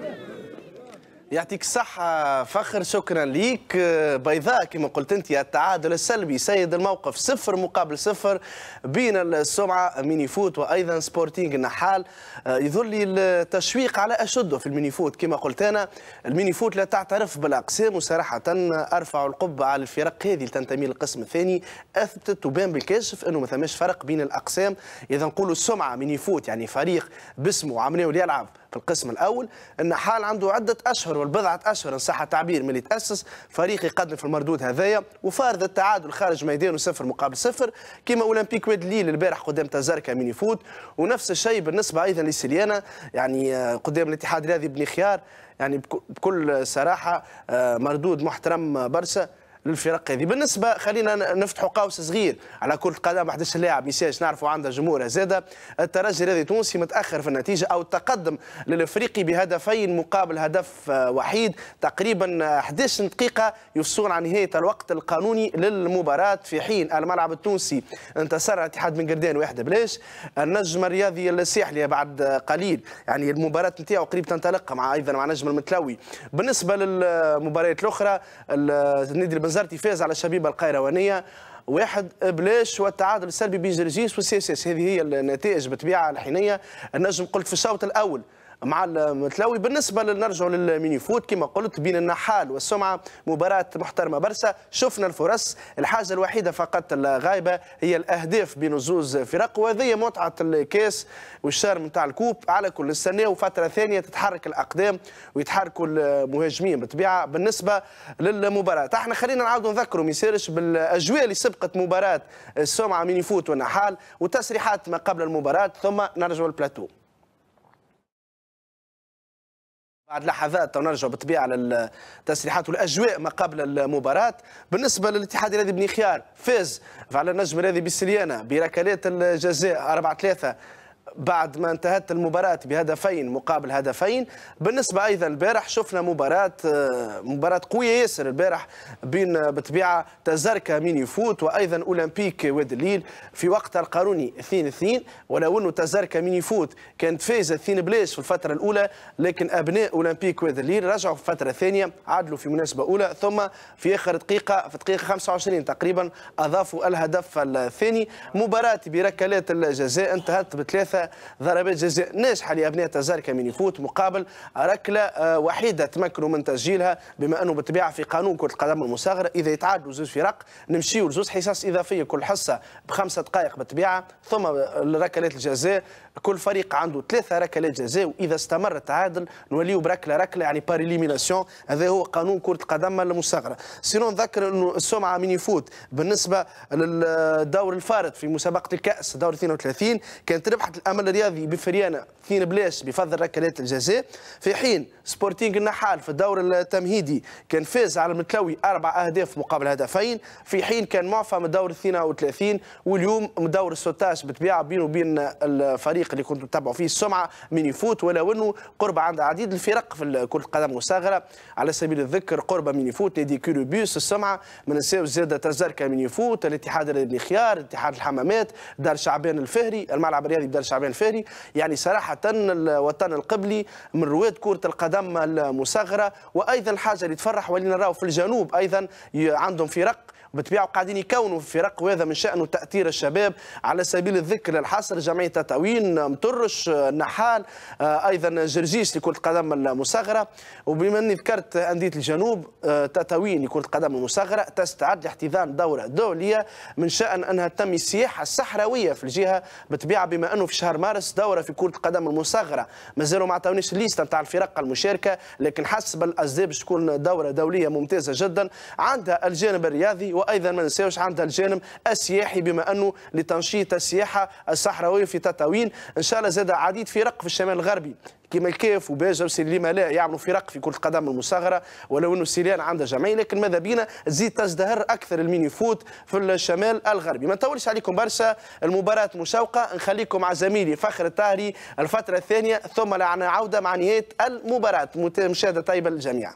يعطيك الصحة فخر، شكرا ليك. بيضاء كما قلت انت التعادل السلبي سيد الموقف صفر مقابل صفر بين السمعة مينيفوت وايضا سبورتينغ النحال. يظل لي التشويق على اشده في المينيفوت. كما قلت انا المينيفوت لا تعترف بالاقسام، وصراحة ارفع القبة على الفرق هذه اللي تنتمي للقسم الثاني، اثبتت وبان بالكاشف انه ما ثماش فرق بين الاقسام. اذا نقولوا السمعة مينيفوت يعني فريق باسمه عمليه يلعب في القسم الاول، النحال عنده عده اشهر والبضعه اشهر ان صح التعبير من اللي تاسس فريق يقدم في المردود هذايا، وفارض التعادل خارج ميدانه صفر مقابل صفر كما اولمبيك واد ليل البارح قدام تزاركا من يفوت، ونفس الشيء بالنسبه ايضا لسيليانا يعني قدام الاتحاد الرياضي بن خيار. يعني بكل صراحه مردود محترم برشا للفرق هذه. بالنسبه خلينا نفتحوا قوس صغير على كرة قدم أحد عشر لاعب ميساج نعرفوا عنده جمهور زاده. الترجي الرياضي التونسي متاخر في النتيجه او التقدم للافريقي بهدفين مقابل هدف وحيد، تقريبا أحد عشر دقيقه يفصلون عن نهايه الوقت القانوني للمباراه، في حين الملعب التونسي انتصر على اتحاد بن قردان واحده بلاش. النجم الرياضي الساحلي بعد قليل يعني المباراه نتاعو قريب تنطلق مع ايضا مع نجم المتلوي. بالنسبه للمباريات الاخرى النادي البنزرتي فاز على الشبيبه القيروانيه واحد بلاش، والتعادل السلبي بين جرجيس والسياسيس. هذه هي النتائج بطبيعه الحينيه. النجم قلت في الشوط الاول مع المتلوي. بالنسبه نرجعوا للمينيفوت كما قلت بين النحال والسمعه مباراه محترمه برشا، شفنا الفرص، الحاجه الوحيده فقط الغايبه هي الاهداف بين الزوز فرق، وهذه متعه الكاس والشارم نتاع الكوب. على كل نستناو فتره ثانيه تتحرك الاقدام ويتحركوا المهاجمين بالطبيعه. بالنسبه للمباراه احنا خلينا نعاودوا نذكروا ما يصيرش بالاجواء اللي سبقت مباراه السمعه مينيفوت والنحال وتسريحات ما قبل المباراه، ثم نرجعوا للبلاتو بعد لحظات ونرجع بالطبيعه للتسريحات والاجواء ما قبل المباراه. بالنسبه للاتحاد الرياضي بن خيار فاز على النجم الرياضي بالسليانه بركلات الجزاء أربعة ثلاثة بعد ما انتهت المباراة بهدفين مقابل هدفين. بالنسبة أيضا البارح شفنا مباراة مباراة قوية ياسر البارح بين بطبيعة تزاركا مين يفوت وأيضا أولمبيك واد الليل في وقتها القانوني اثنين اثنين، ولو أنه تزاركا مين يفوت كانت فايزة اثنين بلاش في الفترة الأولى، لكن أبناء أولمبيك واد الليل رجعوا في الفترة الثانية عادلوا في مناسبة أولى، ثم في آخر دقيقة في دقيقة خمسة وعشرين تقريبا أضافوا الهدف الثاني. مباراة بركلات الجزاء انتهت بثلاثة ثلاثة ضربات جزاء ناجحة لأبناء تزاركا من يفوت مقابل ركلة وحيدة تمكنوا من تسجيلها، بما أنه بالطبيعة في قانون كرة القدم المصغرة إذا يتعادلوا زوج فرق نمشيوا لزوج حصص إضافية كل حصة بخمسة دقائق بالطبيعة، ثم ركلات الجزاء كل فريق عنده ثلاثة ركلات جزاء، وإذا استمر التعادل نوليو بركلة ركلة يعني بار إليميناسيون. هذا هو قانون كرة القدم المصغرة. سينو نذكر أنه السمعة من يفوت بالنسبة للدور الفارط في مسابقة الكأس دور اثنين وثلاثين كانت ربحت الأمل الرياضي بفريانة اثنين بلاش بفضل ركلات الجزاء، في حين سبورتينغ النحال في الدور التمهيدي كان فاز على المتلوي أربع أهداف مقابل هدفين، في حين كان معفى من الدور اثنين وثلاثين، واليوم دور الستاش بالطبيعة بينه وبين الفريق اللي كنتوا تتابعوا فيه السمعة من يفوت، ولو أنه قرب عند عديد الفرق في كرة القدم المصغرة. على سبيل الذكر قرب من يفوت نادي كيروبيوس السمعة، ما ننساوش زاد تزاركا من يفوت، الاتحاد الرياضي خيار، اتحاد الحمامات، دار شعبان الفهري، الملعب الرياضي بدار شعبان الفهري. يعني صراحة الوطن القبلي من رواد كرة القدم المصغرة، وأيضا الحاجة اللي تفرح ولينا نراو في الجنوب أيضا عندهم فرق بالطبيعه قاعدين يكونوا فرق، وهذا من شأنه تأثير الشباب. على سبيل الذكر الحصر جمعية تطاوين، مطرش، النحال، ايضا جرجيش لكرة القدم المصغرة. وبما اني ذكرت أندية الجنوب، تطاوين لكرة القدم المصغرة تستعد لاحتضان دورة دولية من شأن انها تنمي السياحة الصحراوية في الجهة بالطبيعة، بما انه في شهر مارس دورة في كرة القدم المصغرة مازالوا ما عطاونيش الليسته نتاع الفرق المشاركة، لكن حسب الأسباب تكون دورة دولية ممتازة جدا، عندها الجانب الرياضي وايضا ما ننساوش عندها الجانب السياحي، بما انه لتنشيط السياحه الصحراويه في تطاوين. ان شاء الله زاد عديد فرق في الشمال الغربي كما الكاف وباجة وسيليما لا يعملوا فرق في كرة القدم المصغرة، ولو انه سيليان عندها جمعيه، لكن ماذا بينا تزيد تزدهر اكثر الميني فوت في الشمال الغربي. ما نطولش عليكم برشا، المباراة مشوقة، نخليكم مع زميلي فخر الطاهري الفترة الثانية، ثم لعنا عودة مع نهاية المباراة. مشاهدة طيبة للجميع.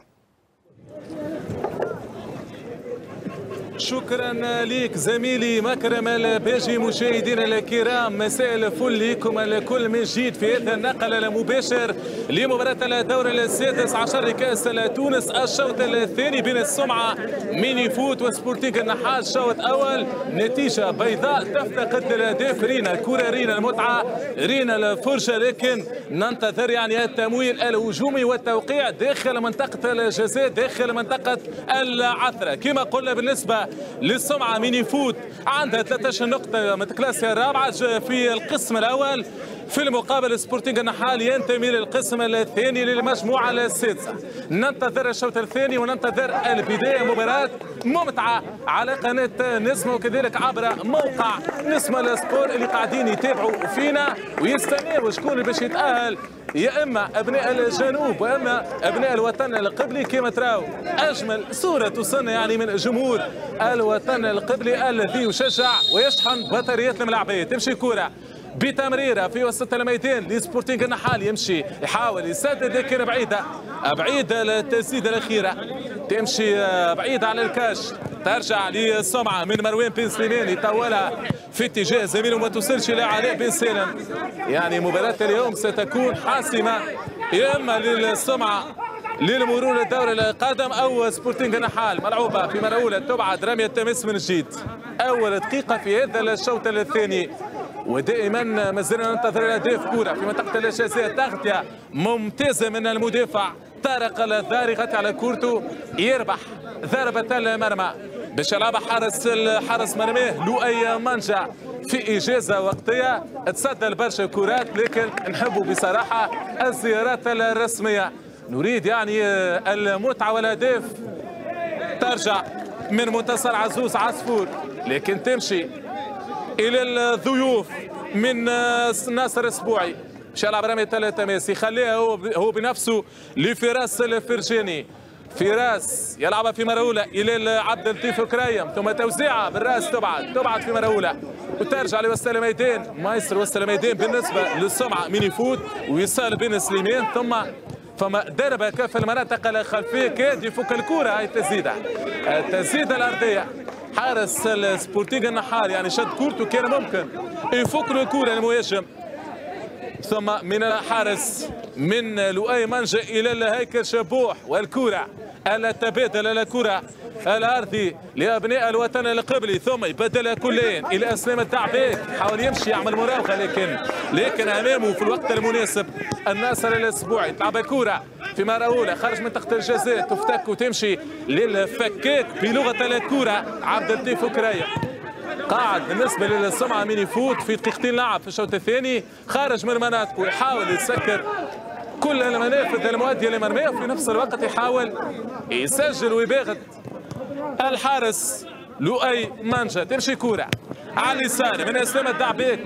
شكرا لك زميلي مكرم الباجي. مشاهدينا الكرام مساء الفل لكم الكل من جديد في هذا النقل المباشر لمباراة الدور السادس عشر لكأس تونس، الشوط الثاني بين السمعة ميني فوت وسبورتينغ النحال. الشوط اول نتيجة بيضاء تفتقد الاهداف، رينا الكرة، رينا المتعة، رينا الفرشة، لكن ننتظر يعني التمويل الهجومي والتوقيع داخل منطقة الجزاء، داخل منطقة العثرة. كما قلنا بالنسبة للسمعة ميني فوت عندها ثلاثة عشر نقطة من الكلاسية الرابعة في القسم الأول، في المقابل سبورتينغ النحال ينتمي للقسم الثاني للمجموعة السادسة. ننتظر الشوط الثاني وننتظر البداية، مباراة ممتعة على قناة نسمة وكذلك عبر موقع نسمة السبور اللي قاعدين يتابعوا فينا ويستناوا شكون اللي باش يتأهل، يا اما ابناء الجنوب واما ابناء الوطن القبلي. كما تراو اجمل صوره توصلنا يعني من جمهور الوطن القبلي الذي يشجع ويشحن بطاريات الملاعبيه. تمشي كره بتمريره في وسط الميدان لسبورتينغ النحال، يمشي يحاول يسدد لكن بعيده بعيده التسديده الاخيره، تمشي بعيده على الكاش، ترجع للسمعه من مروان بن سليمان يطولها في اتجاه زميله وما توصلش الى علاء بن سالم. يعني مباراه اليوم ستكون حاسمه، يا اما للسمعه للمرور الدوري القادم او سبورتينغ النحال. ملعوبه في مرؤوله تبعد رميه تمس من جديد، اول دقيقه في هذا الشوط الثاني، ودائما ما زلنا ننتظر الاهداف. كره في منطقه الجزاء، تغطيه ممتازه من المدافع طارق الضارغة على كورته، يربح ضربه المرمى باش يلعبها حارس الحارس مرماه لؤي منجع في اجازه وقتيه. تصدى برشا كرات، لكن نحبوا بصراحه الزيارات الرسميه، نريد يعني المتعه والاهداف. ترجع من منتصر عزوز عصفور، لكن تمشي الى الضيوف من ناصر اسبوعي، باش يلعب رمية التماس، يخليها هو هو بنفسه لفراس الفرجاني. فراس يلعبها في مرولة الى عبد اللطيف كريم، ثم توزيعها بالراس تبعد تبعد في مرولة وترجع لوسط الميدان. مايستر وسط الميدان بالنسبه للسمعه من يفوت ويصال بن سليمان، ثم فما ضربه كف المناطق الخلفيه كاد يفك الكره. هاي التسديده التسديده الارضيه، حارس السبورتينغ النحال يعني شد كورته كان ممكن يفك له الكره المهاجم، ثم من الحارس من لؤي منجا الى الهيكل شبوح، والكره التبادل الكرة الأرضي لأبناء الوطن القبلي، ثم يبدلها كلين إلى أسلام الدعباك، حاول يمشي يعمل مراوغة لكن لكن أمامه في الوقت المناسب الناصر الأسبوعي. تلعب الكرة في مرة أولى خارج منطقة الجزاء، تفتك وتمشي للفكاك بلغة الكرة عبد اللطيف كراية. قاعد بالنسبة للسمعة من يفوت في دقيقتين لعب في الشوط الثاني، خارج من مناطقه يحاول يسكر كل المنافذ المؤدية لمرميه، وفي نفس الوقت يحاول يسجل ويباغت الحارس لؤي منجا. تمشي كورة على اليسار من اسلام الدعباك،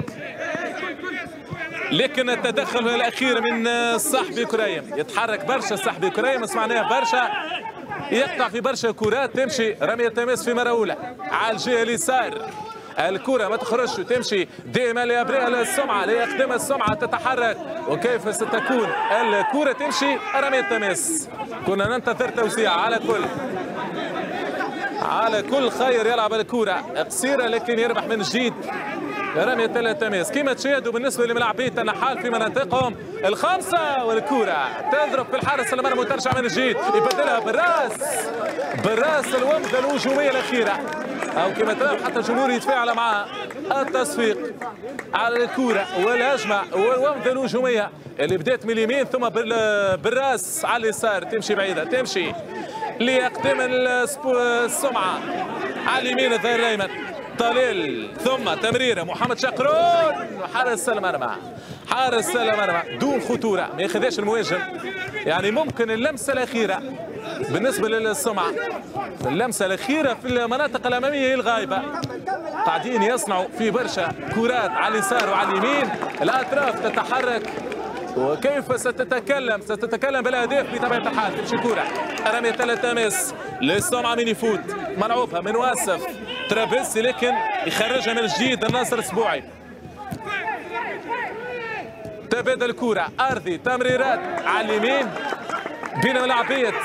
لكن التدخل الاخير من صاحبي كريم، يتحرك برشا صاحبي كريم، سمعناه برشا، يقطع في برشا كرات. تمشي رمية تماس في مرة أولى على الجهة اليسار، الكرة ما تخرجش وتمشي دائما لأبناء السمعة، لأقدام السمعة تتحرك، وكيف ستكون الكرة؟ تمشي رمية تماس. كنا ننتظر توسيع على كل على كل خير يلعب الكرة قصيرة، لكن يربح من جديد رمية التماس كما تشاهدوا بالنسبة لملاعبية النحال في مناطقهم الخمسة، والكرة تضرب في الحارس المرمى وترجع من جديد، يبدلها بالراس بالراس الومضة الهجومية الأخيرة، أو كما ترى حتى الجمهور يتفاعل مع التصفيق على الكرة والهجمة والومضة الهجومية اللي بدات من اليمين ثم بالراس على اليسار، تمشي بعيدة، تمشي لأقدام السمعة على اليمين الظهير الأيمن طليل، ثم تمريره محمد شقرون، حارس المرمى حارس المرمى دون خطوره، ما ياخذهاش المهاجم. يعني ممكن اللمسه الاخيره بالنسبه للسمعه، اللمسه الاخيره في المناطق الاماميه هي الغايبه، قاعدين يصنعوا في برشا كرات على اليسار وعلى اليمين، الاطراف تتحرك، وكيف ستتكلم ستتكلم بالاهداف بطبيعه الحال. تمشي كوره رميه التماس للسمعه من يفوت، ملعوبها من واسف ترابيسي، لكن يخرجها من جديد الناصر الاسبوعي. تبادل الكرة ارضي، تمريرات على اليمين بين ملاعبية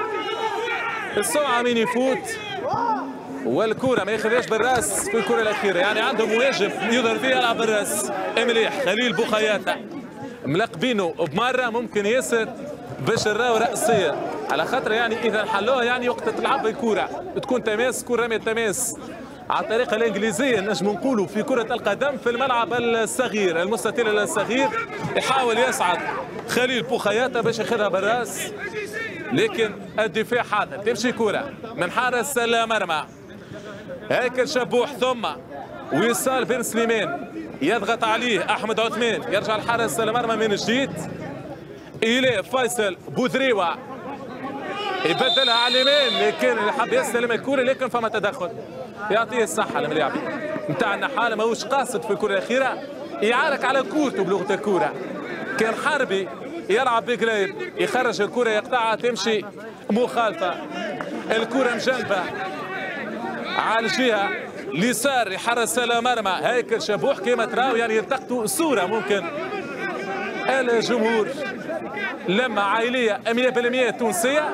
السمعة من يفوت، والكرة ما ياخذهاش بالراس في الكرة الأخيرة، يعني عنده مهاجم يظهر فيها يلعب بالراس مليح، خليل بوخياتا ملقبينه بمرة ممكن ياسر باش نراو رأسية، على خاطر يعني إذا حلوها يعني وقت تلعب الكرة تكون تماس، تكون رمية تماس على الطريقة الإنجليزية نجم نقولوا في كرة القدم في الملعب الصغير المستطيل الصغير، يحاول يصعد خليل بوخياتا باش ياخذها بالراس، لكن الدفاع حاضر. تمشي كرة من حارس المرمى هيكل شبوح، ثم وصال بن سليمان يضغط عليه أحمد عثمان، يرجع الحارس المرمى من جديد إلى فيصل بوذريوة، يبدلها على اليمين، لكن اللي حب يستلم الكرة لكن فما تدخل، يعطيه الصحة الملاعبي نتاع النحال، ماهوش قاصد في الكرة الأخيرة، يعارك على كورته بلغة الكرة، كان حربي يلعب بقليل يخرج الكرة يقطعها، تمشي مخالفة، الكرة مجنبة على الجهة اليسار يحرس المرمى هيكل شبوح، كما تراو يعني يلتقطوا الصورة ممكن الجمهور لما عائلية مئة بالمئة تونسية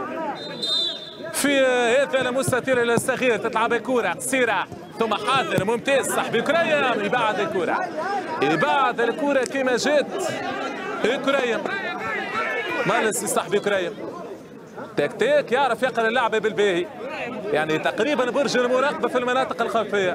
في هذا المستطيل الصغير، تتلعب كرة قصيرة ثم حاضر ممتاز صاحبي كريم، يبعد الكرة يبعد الكرة كما جات كريم، مالس صاحبي كريم تاك تاك يعرف يقرا اللعبة بالباهي، يعني تقريبا برج المراقبة في المناطق الخلفية،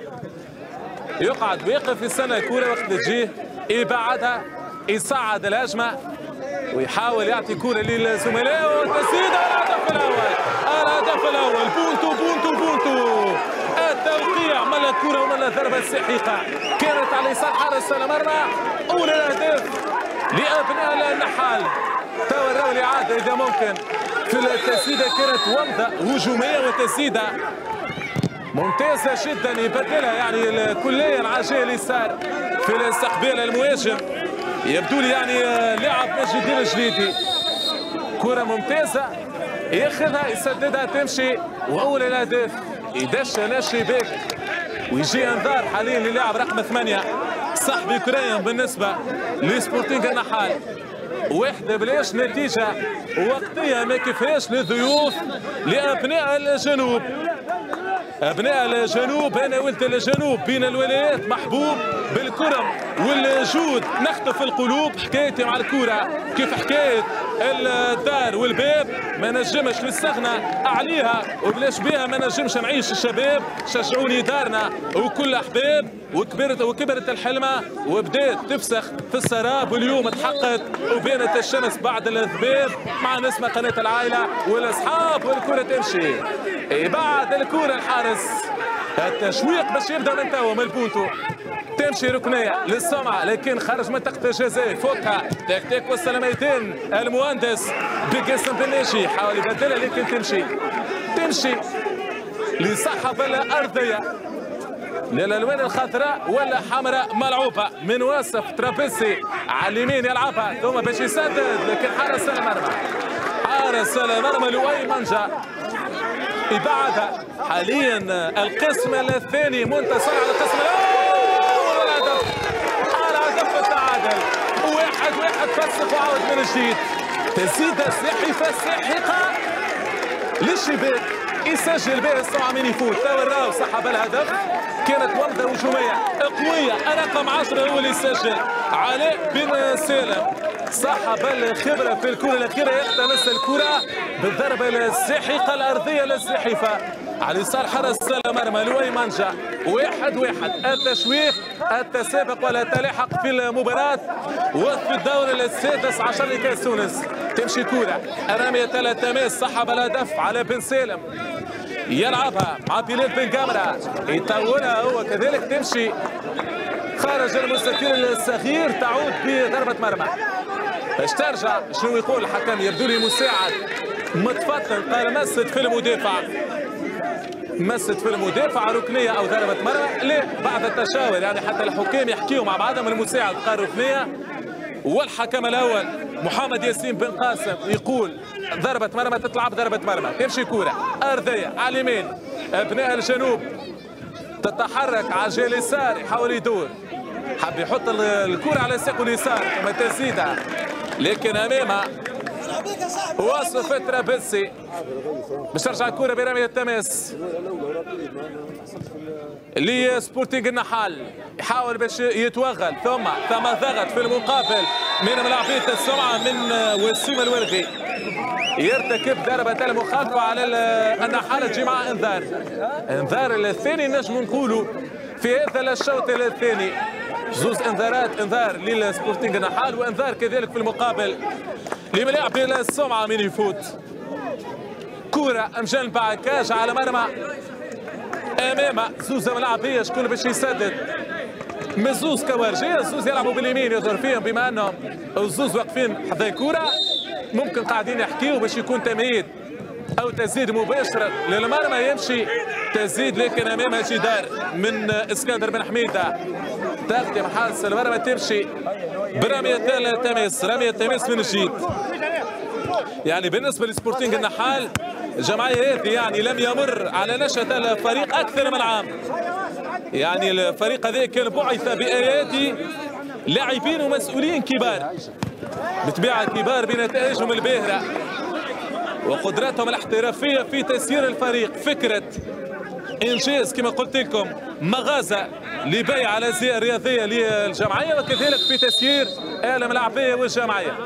يقعد ويقف يستنى الكرة وقت تجيه يبعدها، يصعد الهجمة ويحاول يعطي كرة للزملاء، وتسديدة الهدف الأول الهدف الأول بونتو بونتو بونتو، التوقيع من الكرة ومن الضربة السحيقة كانت على يسار حارس المرمى، أولى الأهداف لأبناء النحال. توا نراو الإعادة إذا ممكن في التسديدة، كانت ومضة هجومية وتسديدة ممتازة جدا يبدلها يعني كليا على الجهة اليسار في الاستقبال المهاجم، يبدو لي يعني لاعب مجد الدين الجليدي، كرة ممتازة ياخذها يسددها تمشي، وأول الأهداف يدشن الشباك ويجي انذار حاليا للاعب رقم ثمانية صاحبي كريم بالنسبة لسبورتينغ النحال، واحدة بلاش نتيجة وقتية ما كيفاش للضيوف لأبناء الجنوب. أبناء الجنوب، أنا ولد الجنوب بين الولايات محبوب بالكرم والجود نخطف القلوب، حكايتي مع الكرة كيف حكاية الدار والباب ما نجمش نستغنى عليها وبلاش بها ما نجمش نعيش. الشباب شجعوني دارنا وكل احباب وكبرت وكبرت الحلمه وبدات تفسخ في السراب واليوم تحققت وبينت الشمس بعد الذباب مع نسمة قناه العائله والاصحاب والكره تمشي. بعد الكره الحارس التشويق باش يبدا من توا من البونتو تمشي ركنيه للسمعه لكن خرج منطقه الجزاء فوتها تك تك وسط الميدان المهندس بقاسم بناشي يحاول يبدلها لكن تمشي تمشي لصاحب الارضيه للالوان الخضراء ولا حمراء ملعوبه من وصف ترابيزي على اليمين يلعبها ثم باش يسدد لكن حارس المرمى حارس المرمى لؤي منجا يبعدها حاليا القسم الثاني منتصر على القسم الاول والهدف على هدف التعادل واحد واحد فسخ وعود من جديد. تزيد الساحفه الساحقه للشباك يسجل به السمعة من يفوت توا الراو سحب الهدف كانت وردة هجومية قوية رقم عشرة هو اللي يسجل علاء بن سالم صاحب الخبرة في الكرة الأخيرة يقتنص الكرة بالضربة الساحقة الأرضية للساحفة على يسار حرس المرمى لؤي منجا واحد واحد التشويق التسابق ولا تلاحق في المباراة وفي الدور السادس عشر لكأس تونس. تمشي كرة رمية التماس صاحب الهدف على بن سالم يلعبها مع بلال بن جمرة يطولها هو كذلك تمشي خارج المستطيل الصغير تعود بضربة مرمى باش ترجع. شنو يقول الحكم؟ يبدو لي مساعد متفطن قال مست في المدافع مست في المدافع ركنيه او ضربه مرمى لا بعد التشاور يعني حتى الحكام يحكيوا مع بعضهم المساعد قال ركنيه والحكم الاول محمد ياسين بن قاسم يقول ضربه مرمى تتلعب ضربه مرمى. تمشي كوره ارضيه على اليمين ابناء الجنوب تتحرك على الجهه اليسار يحاول يدور حب يحط الكره على ساقه اليسار ثم تسديدها لكن امامها وصف ترابيزي باش ترجع الكره برميه التماس لسبورتينغ النحال يحاول باش يتوغل ثم ثم ضغط في المقابل من ملاعبيه السمعه من وسيم الورغي يرتكب ضربه المخالفه على النحال تجي مع انذار انذار الثاني نجم نقولوا في هذا الشوط الثاني زوز انذارات انذار للسبورتينغ النحال وانذار كذلك في المقابل لملاعب السمعه من يفوت. كرة مجنبة عكاج على مرمى امام زوز ملاعبيه شكون باش يسدد من زوز كوارجيه زوز يلعبوا باليمين يظهر فيهم بما انهم الزوز واقفين حدا الكرة ممكن قاعدين يحكيوا باش يكون تمهيد او تسديد مباشر للمرمى يمشي تسديد لكن امامها جدار من اسكندر بن حميده تقدم حارس المرمى تمشي برمية التماس رمية التماس من جديد. يعني بالنسبه لسبورتينغ النحال الجمعيه هذه يعني لم يمر على نشأة الفريق اكثر من عام يعني الفريق هذا كان بعث بايادي لاعبين ومسؤولين كبار بطبيعه كبار بنتائجهم الباهره وقدراتهم الاحترافيه في تسيير الفريق. فكره انجاز كما قلت لكم مغازه لبيع الازياء الرياضيه للجمعيه وكذلك في تسيير آلة ملاعبيه والجمعيه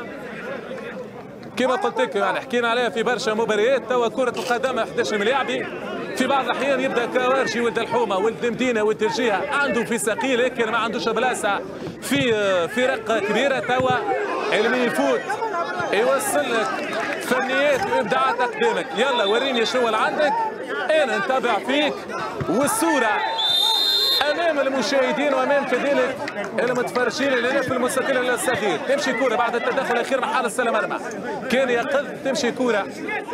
كما قلت لكم يعني حكينا عليها في برشا مباريات. توا كره القدم احد عشر ملاعبي في بعض الاحيان يبدا كوارجي ولد الحومه ولد مدينه ولد الجهه عنده في ثقيل لكن ما عندوش بلاصه في فرق كبيره. توا اللي يفوت يوصل لك فنيات وابداعات قدامك يلا وريني شنو اللي عندك انا نتابع فيك والصوره امام المشاهدين وامام كذلك المتفرجين اللي في المستطيل الصغير. تمشي كوره بعد التدخل الاخير مع حارس المرمى كان يقظ تمشي كوره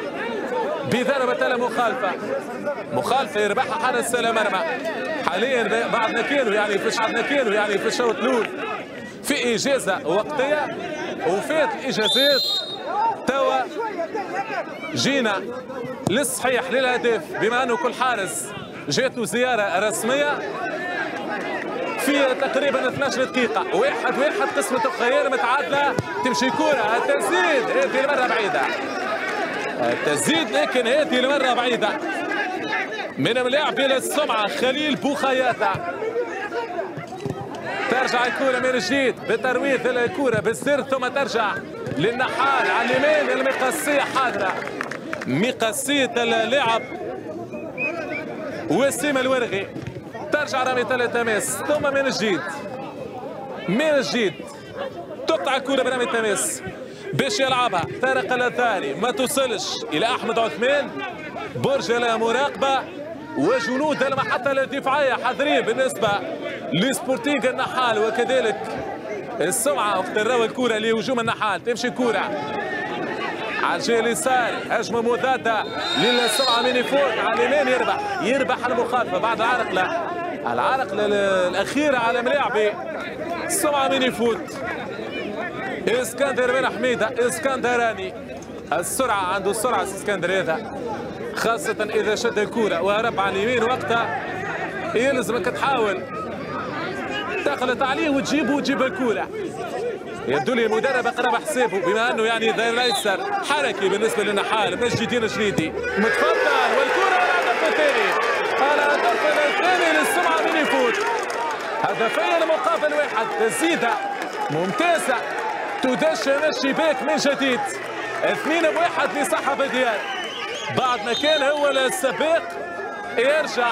بضربه المخالفه مخالفه يربحها حارس المرمى حاليا بعد نكيلو يعني في بعد نكيلو يعني في الشوط الاول في اجازه وقتيه وفات الاجازات توا جينا للصحيح للهدف بما انه كل حارس جاته زياره رسميه في تقريبا اثناش دقيقه واحد واحد قسمه الخيار متعادله. تمشي كوره التسديد هذه المره بعيده التسديد لكن هذه المره بعيده من ملاعب السمعه خليل بوخياته ترجع الكوره من جديد بترويض الكوره بالسر ثم ترجع للنحال على اليمين المقصية حاضرة، مقصية اللاعب وسيم الورغي. ترجع رمية التماس ثم من جديد من جديد تقطع كرة برمية التماس باش يلعبها طارق الأثاري، ما توصلش إلى أحمد عثمان. برج المراقبة وجنود المحطة الدفاعية حاضرين بالنسبة لسبورتينغ النحال وكذلك السمعة. وقت الراوي الكرة لهجوم النحال، تمشي كرة على الجهة اليسار، هجمة مضادة للسمعة من يفوت على اليمين، يربح يربح المخالفة بعد العرقلة العرقلة الأخيرة على ملاعبي السمعة من يفوت. اسكندر بن حميدة اسكندراني، السرعة عنده السرعة اسكندر هذا، خاصة إذا شد الكرة وهرب على اليمين وقتها يلزمك تحاول تخلط عليه وتجيبه وتجيب الكرة. يبدو لي المدرب قرب حسابه بما انه يعني داير الايسر حركي بالنسبه للنحال. مجدي الدين الجريدي متفضل والكره الهدف الثاني، الهدف الثاني للسمعه من يفوت. هدفين مقابل واحد، تسديده ممتازه تدشن الشباك من جديد، اثنين بواحد لصاحب ديار. بعد ما كان هو السباق يرجع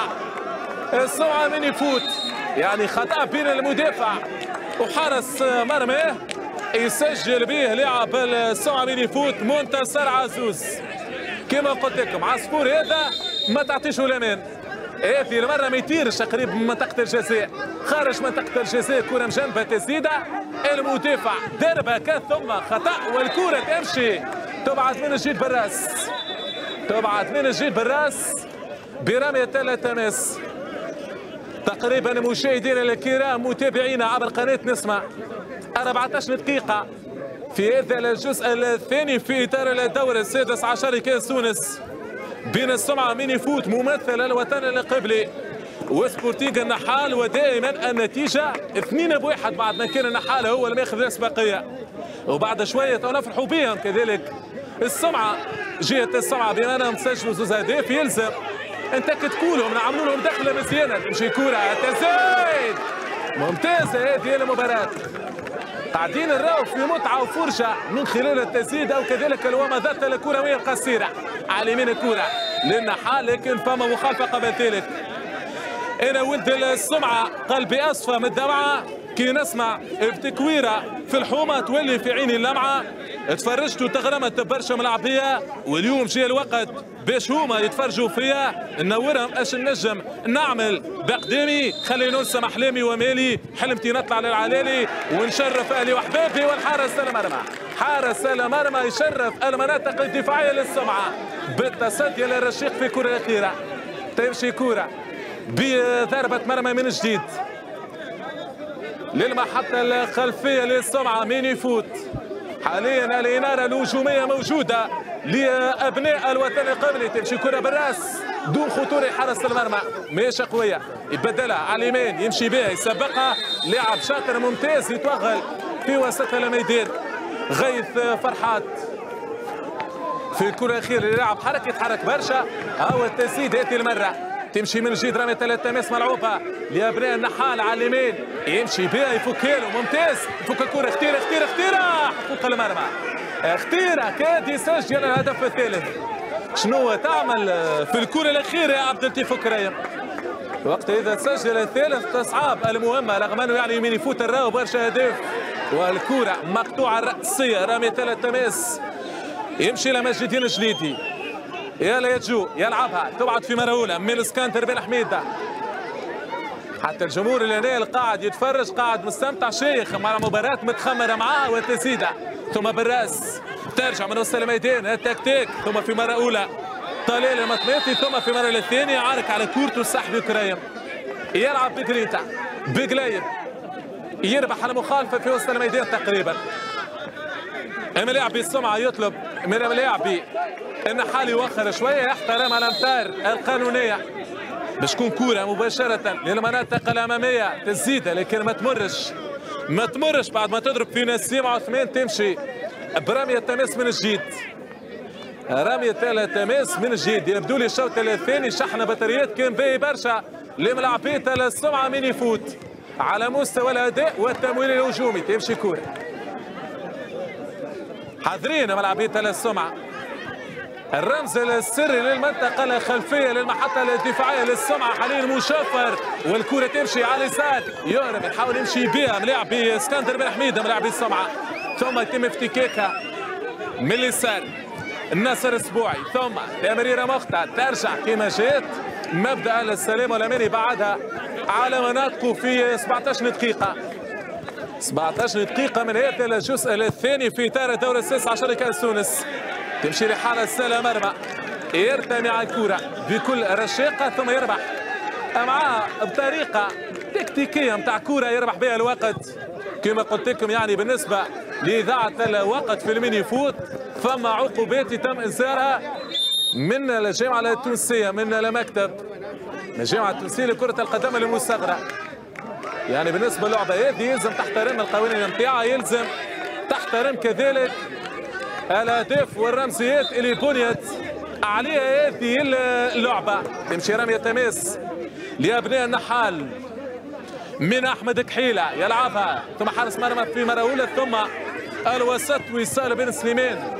السمعه من يفوت، يعني خطأ بين المدافع وحارس مرمى يسجل به لاعب السمعة من يفوت منتصر عزوز. كما قلت لكم عصفور هذا ما تعطيش الامان، هذه المره ما يطيرش قريب من منطقه الجزاء، خارج منطقه الجزاء كره مجنبه تسديده، المدافع ضربه كان ثم خطأ والكره تمشي تبعد من جديد بالراس، تبعد من جديد بالراس برمية التماس. تقريبا مشاهدينا الكرام متابعينا عبر قناة نسمة أربعة عشر دقيقة في هذا الجزء الثاني في إطار الدور السادس عشر لكأس تونس بين السمعة من يفوت ممثل الوطن القبلي وسبورتينغ النحال، ودائما النتيجة اثنين بواحد بعد ما كان النحال هو اللي ماخذ الأسبقية. وبعد شوية نفرحوا بهم كذلك السمعة، جهة السمعة بما أنهم سجلوا زوز أهداف يلزم انت كتقولهم نعملوا لهم دخله مزيانه. تمشي كره تزايد ممتازه هذه المباراه، قاعدين نراو في متعه وفرجه من خلال التسديده وكذلك الومضات الكرويه القصيره على اليمين الكره للنحال، لكن فما مخالفه قبل ذلك. انا ولد السمعه قلبي اصفى من الدمعه كي نسمع بتكويره في الحومه تولي في عيني اللمعه. تفرجت وتغرمت برشا ملاعبيه واليوم جاء الوقت باش هما يتفرجوا فيا نورهم اش نجم نعمل بقدامي. خلي نرسم احلامي ومالي، حلمتي نطلع للعلالي ونشرف اهلي واحبابي. والحارس المرمى حارس المرمى يشرف المناطق الدفاعيه للسمعه بالتصدي للرشيق في الكره الاخيره. تمشي كره بضربه مرمى من جديد للمحطه الخلفيه للسمعه من يفوت. حاليا الاناره الهجوميه موجوده لابناء الوطن القبلي. تمشي كره بالراس دون خطوره، حارس المرمى ماشيه قويه يبدلها على اليمين يمشي بها يسبقها، لاعب شاطر ممتاز يتوغل في وسط الميدان. غيث فرحات في الكره الاخيره اللي لعب حركه يتحرك برشا، هو التسديد هذه المره تمشي من جديد رمية التماس ملعوبة لأبناء النحال على اليمين يمشي بها يفك له ممتاز، يفك الكرة خطيرة خطيرة خطيرة فوق المرمى خطيرة، كاد يسجل الهدف الثالث. شنو تعمل في الكرة الأخيرة يا عبد اللطيف كريم؟ وقت إذا تسجل الثالث تصعب المهمة رغم أنه يعني يمين يفوت الراو برشا أهداف والكرة مقطوعة الرأسية. رمية التماس يمشي لمجدي الدين الجليدي، يلا يجو يلعبها تبعد في مرة أولى من اسكندر بن حميدة. حتى الجمهور اللي هنا قاعد يتفرج قاعد مستمتع شيخ مع مباراة متخمرة معاه والتسديدة ثم بالراس ترجع من وسط الميدان التكتيك ثم في مرة أولى طليل المطميطي ثم في مرة الثانية عارك على كورته السحبي كريم يلعب بقريتا بقليب يربح المخالفة في وسط الميدان تقريبا. ملاعبي السمعة يطلب من ملاعبي النحال يوخر شوية يحترم الأمتار القانونية باش تكون كورة مباشرة للمناطق الأمامية تزيدها، لكن ما تمرش ما تمرش بعد ما تضرب في نسيم عثمان تمشي برمية التماس من جديد. رمية التماس من جديد يبدو لي الشوط الثاني شحن بطاريات كان باهي برشا لملاعبية السمعة من يفوت على مستوى الأداء والتمويل الهجومي. تمشي كورة حاضرين ملعبية السمعة. الرمز السري للمنطقة الخلفية للمحطة الدفاعية للسمعة حاليا مشفر، والكرة تمشي على اليسار، يهرب يحاول يمشي بها ملاعبي اسكندر بن حميدة ملاعبي السمعة، ثم يتم افتكاكها من اليسار الناصر السبوعي، ثم تمريرة مقطع ترجع كما جات، مبدأ السلام والأمان بعدها على مناطقه في سبعطاش دقيقة. سبعطاش دقيقة من هذا الجزء الثاني في إطار الدوري السادس عشر لكأس تونس. تمشي لحارس مرمى، يرتمي على الكرة بكل رشاقة ثم يربح معاه بطريقة تكتيكية متاع كرة يربح بها الوقت. كما قلت لكم يعني بالنسبة لإذاعة الوقت في الميني فوت ثم عقوبات تم إنذارها من الجامعة التونسية، من المكتب الجامعة التونسية لكرة القدم المصغرة. يعني بالنسبة للعبة هذه يلزم تحترم القوانين نتاعها، يلزم تحترم كذلك الأهداف والرمزيات اللي بنيت عليها هذه اللعبة. تمشي رمية تماس لأبناء النحال من أحمد كحيلة يلعبها، ثم حارس مرمى في مرة أولى، ثم الوسط وصال بن سليمان،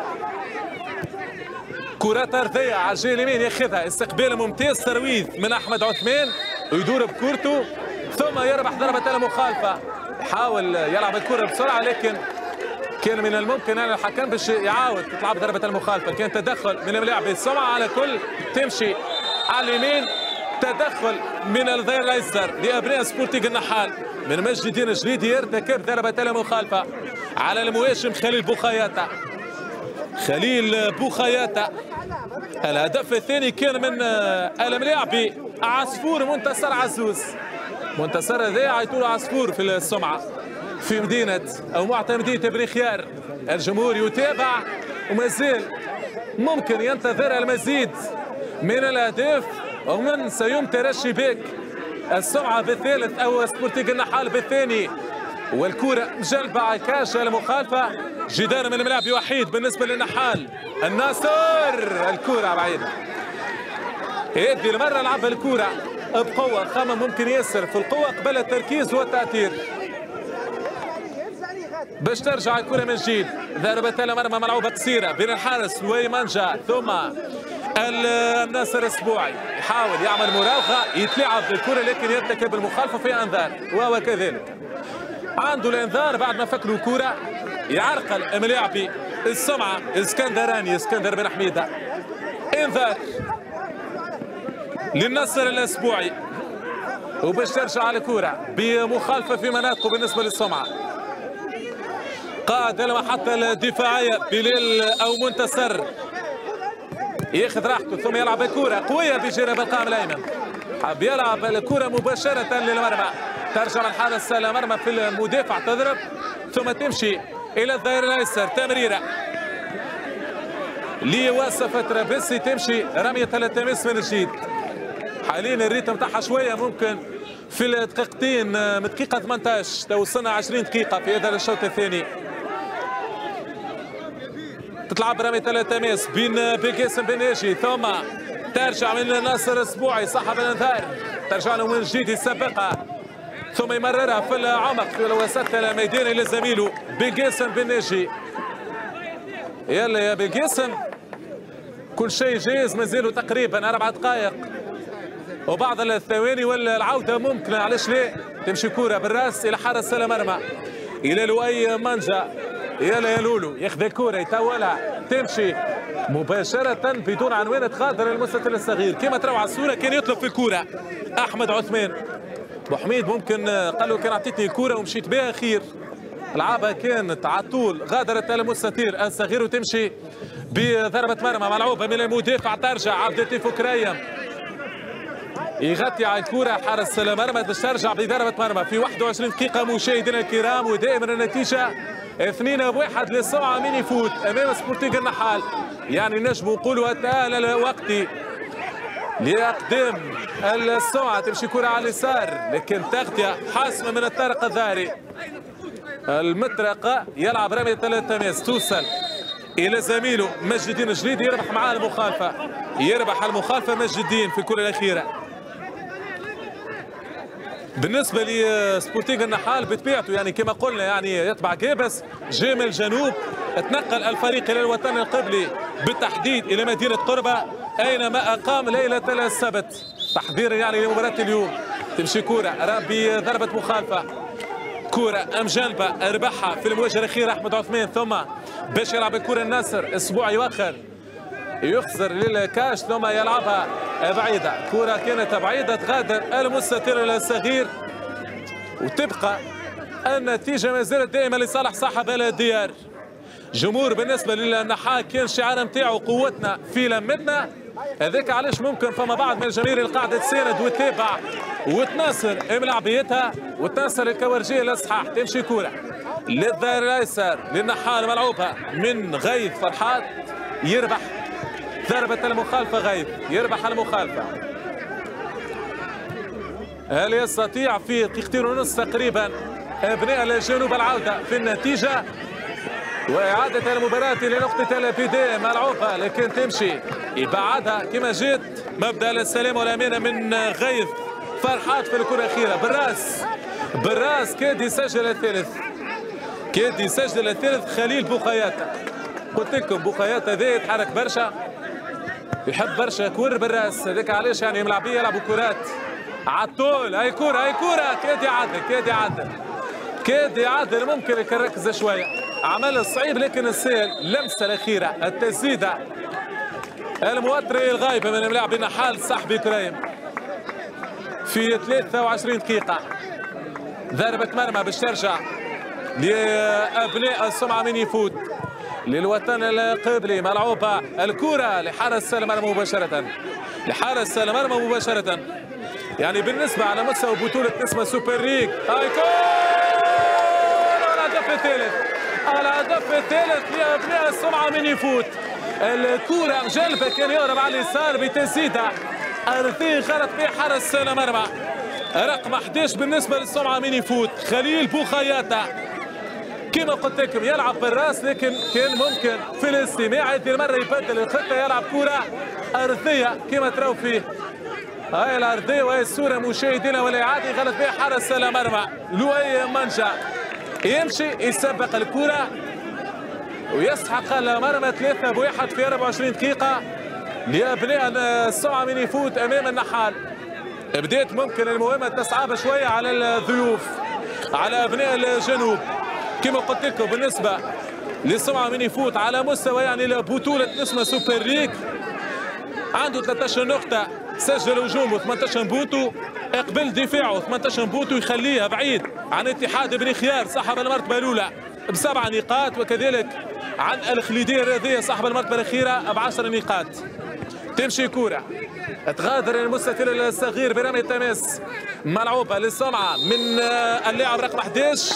كرة أرضية على الجهة اليمين ياخذها، استقبال ممتاز ترويض من أحمد عثمان ويدور بكورته ثم يربح ضربة المخالفة. يحاول يلعب الكرة بسرعة لكن كان من الممكن ان الحكم باش يعاود تلعب ضربة المخالفة. كان تدخل من الملاعب السمعة على كل تمشي على اليمين، تدخل من الظهير الايسر لابناء سبورتينغ النحال من مجد الدين الجليدي يرتكب ضربة المخالفة على المهاجم خليل بوخياتا. خليل بوخياتا الهدف الثاني كان من الملاعبي عصفور منتصر عزوز. منتصر هذا عيطوا عصفور في السمعة في مدينة أو معتمدية بني خيار. الجمهور يتابع ومازال ممكن ينتظر المزيد من الأهداف ومن سيمتر الشباك. السمعة بالثالث أو سبورتينغ النحال بالثاني، والكرة مجلبة على كاش المخالفة. جدار من الملعب وحيد بالنسبة للنحال. الناصر الكرة بعيدة، هذه المرة لعب الكرة بقوة، خمم ممكن يسر في القوة قبل التركيز والتأثير باش ترجع الكرة من جديد. ضربة المرمى ملعوبة قصيرة بين الحارس لوي مانجا ثم الناصر السبوعي، يحاول يعمل مراوغة يتلعب بالكرة لكن يرتكب المخالفة في انذار، وهو كذلك عنده الانذار بعد ما فكروا كرة يعرقل ملاعبي السمعة اسكندراني اسكندر بن حميدة. انذار للنصر الاسبوعي وباش ترجع على الكرة بمخالفة في مناطقه بالنسبة للسمعة. قائد المحطة الدفاعية بلال أو منتصر ياخذ راحته ثم يلعب الكرة قوية بجانب القائم الأيمن، حاب يلعب الكرة مباشرة للمرمى، ترجع من حارس المرمى في المدافع تضرب ثم تمشي إلى الظهير الأيسر. تمريرة لوصفة ترابيسي تمشي رمية التماس من جديد. حاليا الريتم تاعها شوية ممكن في الدقيقتين من دقيقة ثمانية عشر توصلنا عشرين دقيقة في هذا الشوط الثاني. تتلعب رمية التماس بين بقاسم بن ناجي ثم ترجع من ناصر السبوعي صاحب الانذار، ترجع له من جديد يسبقها ثم يمررها في العمق في الوسط الميداني لزميله بقاسم بن ناجي. يلا يا بقاسم كل شيء جاهز، مازالوا تقريبا أربع دقائق وبعض الثواني والعودة ممكنة، علاش لا؟ تمشي كرة بالراس إلى حارس المرمى إلى لؤي مانجا. يلا يا لولو ياخذ الكرة يتولها تمشي مباشرة بدون عنوان تغادر المستطيل الصغير. كما تروا على الصورة كان يطلب في الكرة أحمد عثمان بوحميد، ممكن قال له كان أعطيتني الكرة ومشيت بها خير. العابة كانت على طول غادرت المستطيل الصغير وتمشي بضربة مرمى ملعوبة من المدافع، ترجع عبد اللطيف كريم يغطي على الكرة حارس المرمى باش ترجع بضربة مرمى في واحد وعشرين دقيقة. مشاهدينا الكرام ودائما النتيجة اثنين بواحد للسمعة ميني فوت امام سبورتينغ النحال، يعني نجم نقولوا التأهل الوقتي لأقدام السمعة. تمشي كرة على اليسار لكن تغطية حاسمة من الطارق الظاهري. المطرقة يلعب رمية التماس توصل إلى زميله مجد الدين الجليدي يربح معاه المخالفة، يربح المخالفة مجد الدين في الكرة الأخيرة. بالنسبة لسبورتينغ النحال بطبيعته يعني كما قلنا يعني يتبع كابس جاي من الجنوب، تنقل الفريق الى الوطن القبلي بالتحديد الى مدينه قربه اينما اقام ليله السبت تحضيرا يعني لمباراه اليوم. تمشي كوره بضربه مخالفه، كوره ام جنبه ربحها في المواجهه الاخيره احمد عثمان، ثم باش يلعب الكوره الناصر اسبوع يوخر يخسر للكاش ثم يلعبها بعيده، كوره كانت بعيده تغادر المستطيل الصغير وتبقى النتيجه ما زالت دائما لصالح صاحب الديار. جمهور بالنسبه للنحاة كان الشعار نتاعو قوتنا في لمتنا، هذاك علاش ممكن فما بعض من الجماهير اللي قاعده تساند وتتابع وتناصر ملعبيتها وتناصر الكورجيه الاصحاح. تمشي كوره للظهير الايسر للنحاة ملعوبه من غيث فرحات، يربح ضربه المخالفه، غيث يربح المخالفه. هل يستطيع في دقيقتين ونص تقريبا ابناء الجنوب العوده في النتيجه واعاده المباراه لنقطه البدايه ملعوبه لكن تمشي يبعدها كما جات. مبدا السلام والامانه من غيث فرحات في الكره الاخيره بالراس بالراس كاد يسجل الثالث، كاد يسجل الثالث خليل بوخياتا. قلت لكم بوخياتا ذا يتحرك برشا، يحب برشا كور بالراس، هذاك علاش يعني ملعبيه يلعبوا كرات عالطول. هاي كوره هاي كوره كاد يعدل كاد يعدل كاد يعدل ممكن يكون ركز شويه، عمل صعيب لكن السهل. اللمسه الاخيره التسديده الموتري الغايبه من ملاعب النحال صاحبي كريم في ثلاثة وعشرين دقيقه. ضربه مرمى باش ترجع لابناء السمعه من يفوت للوطن القبلي، ملعوبه الكره لحارس المرمى مباشره لحارس المرمى مباشره. يعني بالنسبه على مستوى بطوله اسمها سوبر ليج هاي الهدف الثالث الهدف الثالث لابناء السمعه من يفوت. الكره جلبه كان يهرب على اليسار بتسديده ارثيه غلط في حارس المرمى رقم احد عشر بالنسبه للسمعه من يفوت. خليل بوخياتا كما قلت لكم يلعب بالراس لكن كان ممكن في الاستماع هذه المره يبدل الخطه يلعب كره ارثيه كما تراو فيه. هاي الارضيه وهي الصوره مشاهدينا والاعاده غلط بها حارس المرمى لؤي منجا، يمشي يسبق الكره ويسحق المرمى ثلاثة بواحد في أربعة وعشرين دقيقه لابناء السمعه من يفوت امام النحال. بدات ممكن المهمه تصعب شويه على الضيوف على ابناء الجنوب. كما قلت لكم بالنسبه للسمعه من يفوت على مستوى يعني بطوله اسمها سوبر ليج عنده ثلاثة عشر نقطه، سجل هجومه ثمانية عشر بوتو، اقبل دفاعه ثمانية عشر بوتو يخليها بعيد عن اتحاد بن خيار صاحب المرتبه الاولى بسبع نقاط، وكذلك عن الخليديه الرياضيه صاحب المرتبه الاخيره بعشر نقاط. تمشي كوره تغادر المستطيل الصغير برمي التماس ملعوبه للسمعه من اللاعب رقم احد عشر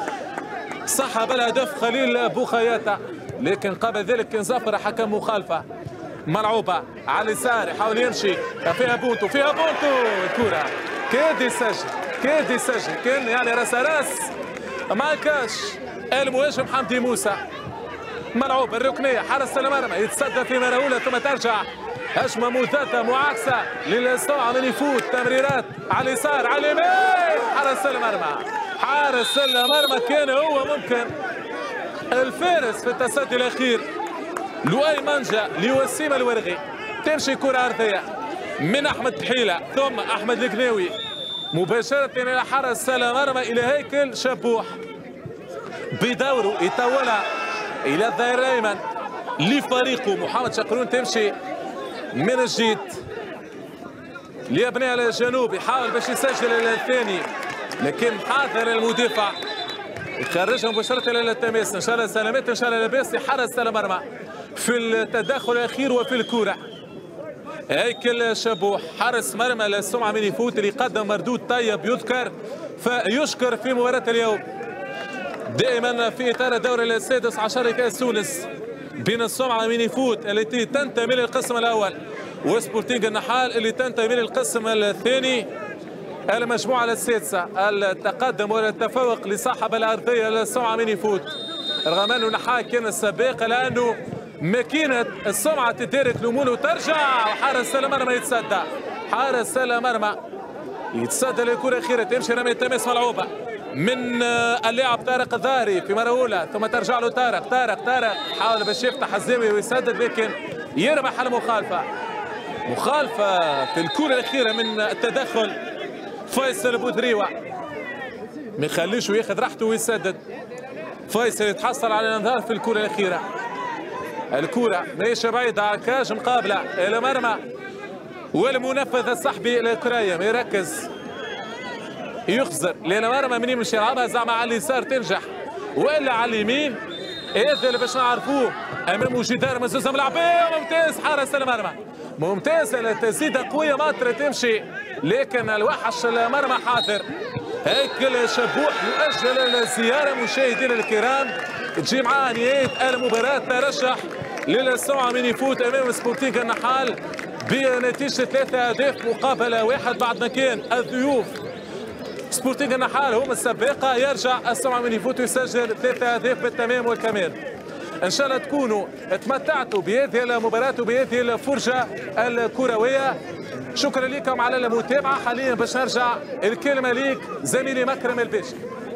صاحب الهدف خليل بوخياتا، لكن قبل ذلك كان ظفر حكم مخالفه ملعوبه على اليسار يحاول يمشي فيها بونتو فيها بونتو الكره كاد يسجل كاد يسجل كان يعني راس راس ما كاش المهاجم حمدي موسى. ملعوب الركنيه حارس المرمى يتصدى في مره اولى ثم ترجع هجمه مثلثه معاكسه للسمعه من يفوت تمريرات على اليسار على اليمين حارس المرمى حارس المرمى كان هو ممكن الفارس في التصدي الاخير لؤي منجا لوسيم الورغي. تمشي كره ارضيه من احمد بحيله ثم احمد القناوي مباشره الى حارس المرمى الى هيكل شبوح بدوره يطولها الى الظهير الايمن لفريقه محمد شقرون. تمشي من الجديد لابناء الجنوب يحاول باش يسجل الثاني لكن حاضر المدافع يخرجها مباشره الى التماس. ان شاء الله سلامات ان شاء الله لاباس لحارس المرمى في التدخل الاخير وفي الكره. هيكل شبوح حارس مرمى للسمعه من يفوت اللي قدم مردود طيب يذكر فيشكر في مباراه اليوم دائما في اطار الدوري السادس عشر لكاس تونس بين السمعه من يفوت التي تنتمي للقسم الاول وسبورتينغ النحال اللي تنتمي للقسم الثاني. المجموعه السادسه التقدم والتفوق لصاحب الارضيه للسمعه من يفوت رغم انه النحال كان السباق لانه ماكينه السمعه تدارك الامور وترجع وحارس المرمى يتصدى حارس المرمى يتصدى للكره الاخيره. تمشي رمي التماس ملعوبه من اللاعب طارق الظاهري في مرة أولى، ثم ترجع له طارق طارق طارق حاول باش يفتح الزاوية ويسدد، لكن يربح المخالفة. مخالفة في الكرة الأخيرة من التدخل فيصل بودريوة، ما يخليش ياخذ راحته ويسدد. فيصل يتحصل على الانذار في الكرة الأخيرة. الكرة ماهيش بعيدة، كاج مقابلة إلى مرمى، والمنفذ السحبي لكرايم يركز يخزر لأن مرمى من يمشي يلعبها زعما على اليسار تنجح، وإلا على اليمين. هذا اللي باش نعرفوه أمامه جدار مزوزة ملعبية. ممتاز حارس المرمى، ممتاز التسديدة قوية ماطرة تمشي، لكن الوحش المرمى حاضر. هيك الشبوح يؤجل الزيارة مشاهدينا الكرام، تجي معاه نهاية المباراة، ترشح للسمعة من يفوت أمام سبورتينغ النحال بنتيجة ثلاثة أهداف مقابل واحد، بعد ما كان الضيوف سبورتينغ النحال هم السباقة. يرجع السمعة من يفوت ويسجل ثلاثة أهداف بالتمام والكمال. إن شاء الله تكونوا تمتعتوا بهذه المباراة وبهذه الفرجة الكروية. شكرا لكم على المتابعة. حاليا باش نرجع الكلمة ليك زميلي مكرم الباشي.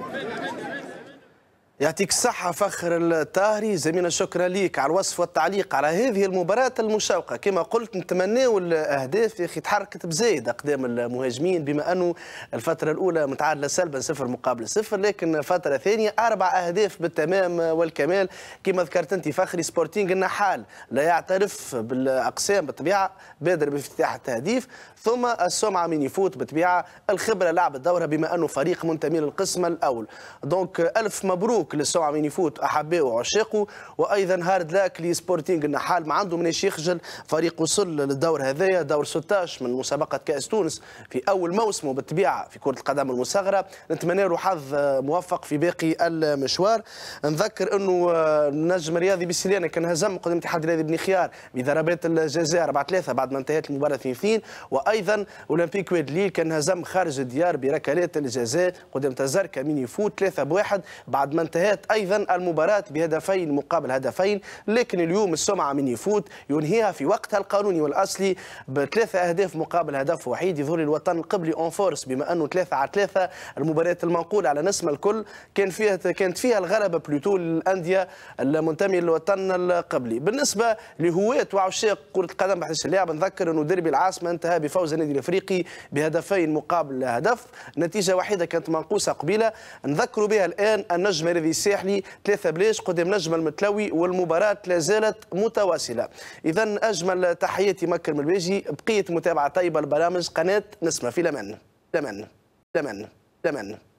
يعطيك الصحة فخر الطاهري زميلنا، شكرا ليك على الوصف والتعليق على هذه المباراة المشوقة. كما قلت نتمناو الأهداف يا أخي تحركت بزايد أقدام المهاجمين، بما أنه الفترة الأولى متعادلة سلبا صفر مقابل صفر، لكن فترة ثانية أربع أهداف بالتمام والكمال. كما ذكرت أنت فخري، سبورتينغ النحال لا يعترف بالأقسام بالطبيعة، بادر بافتتاح التهديف، ثم السمعة من يفوت بالطبيعة الخبرة لعب الدورة بما أنه فريق منتمي للقسم الأول. دونك ألف مبروك للسمعة من يفوت أحبائه وعشاقه، وأيضا هارد لاك لسبورتينغ النحال، ما عنده مناش يخجل. فريق وصل للدور هذايا دور ستة عشر من مسابقة كأس تونس في أول موسمه بالطبيعة في كرة القدم المصغرة. نتمنى له حظ موفق في باقي المشوار. نذكر أنه النجم الرياضي بسليانة كان هزم قدام الاتحاد الرياضي بن خيار بضربات الجزاء أربعة ثلاثة بعد ما انتهت المباراة اثنين اثنين، وأيضا أولمبيك واد ليل كان هزم خارج الديار بركلات الجزاء قدام تزاركا من يفوت ثلاثة بواحد بعد ما انتهت أيضا المباراة بهدفين مقابل هدفين. لكن اليوم السمعة من يفوت ينهيها في وقتها القانوني والأصلي بثلاثة أهداف مقابل هدف وحيد، يظهر الوطن القبلي اون فورس، بما أنه ثلاثة على ثلاثة. المباريات المنقولة على نسمة الكل كان فيها كانت فيها الغلبة بلوتو للأندية المنتمية للوطن القبلي. بالنسبة لهواة وعشاق كرة القدم بحث اللعب، نذكر أنه ديربي العاصمة انتهى بفوز النادي الأفريقي بهدفين مقابل هدف، نتيجة وحيدة كانت منقوصة قبيلة. نذكر بها الآن النجم الذي الساحلي ثلاثة بلاش قدام نجم المتلوي، والمباراة لا زالت متواصلة. إذا أجمل تحياتي مكرم الباجي، بقية متابعة طيبة لبرامج قناة نسمة. في الأمان. الأمان. الأمان. الأمان.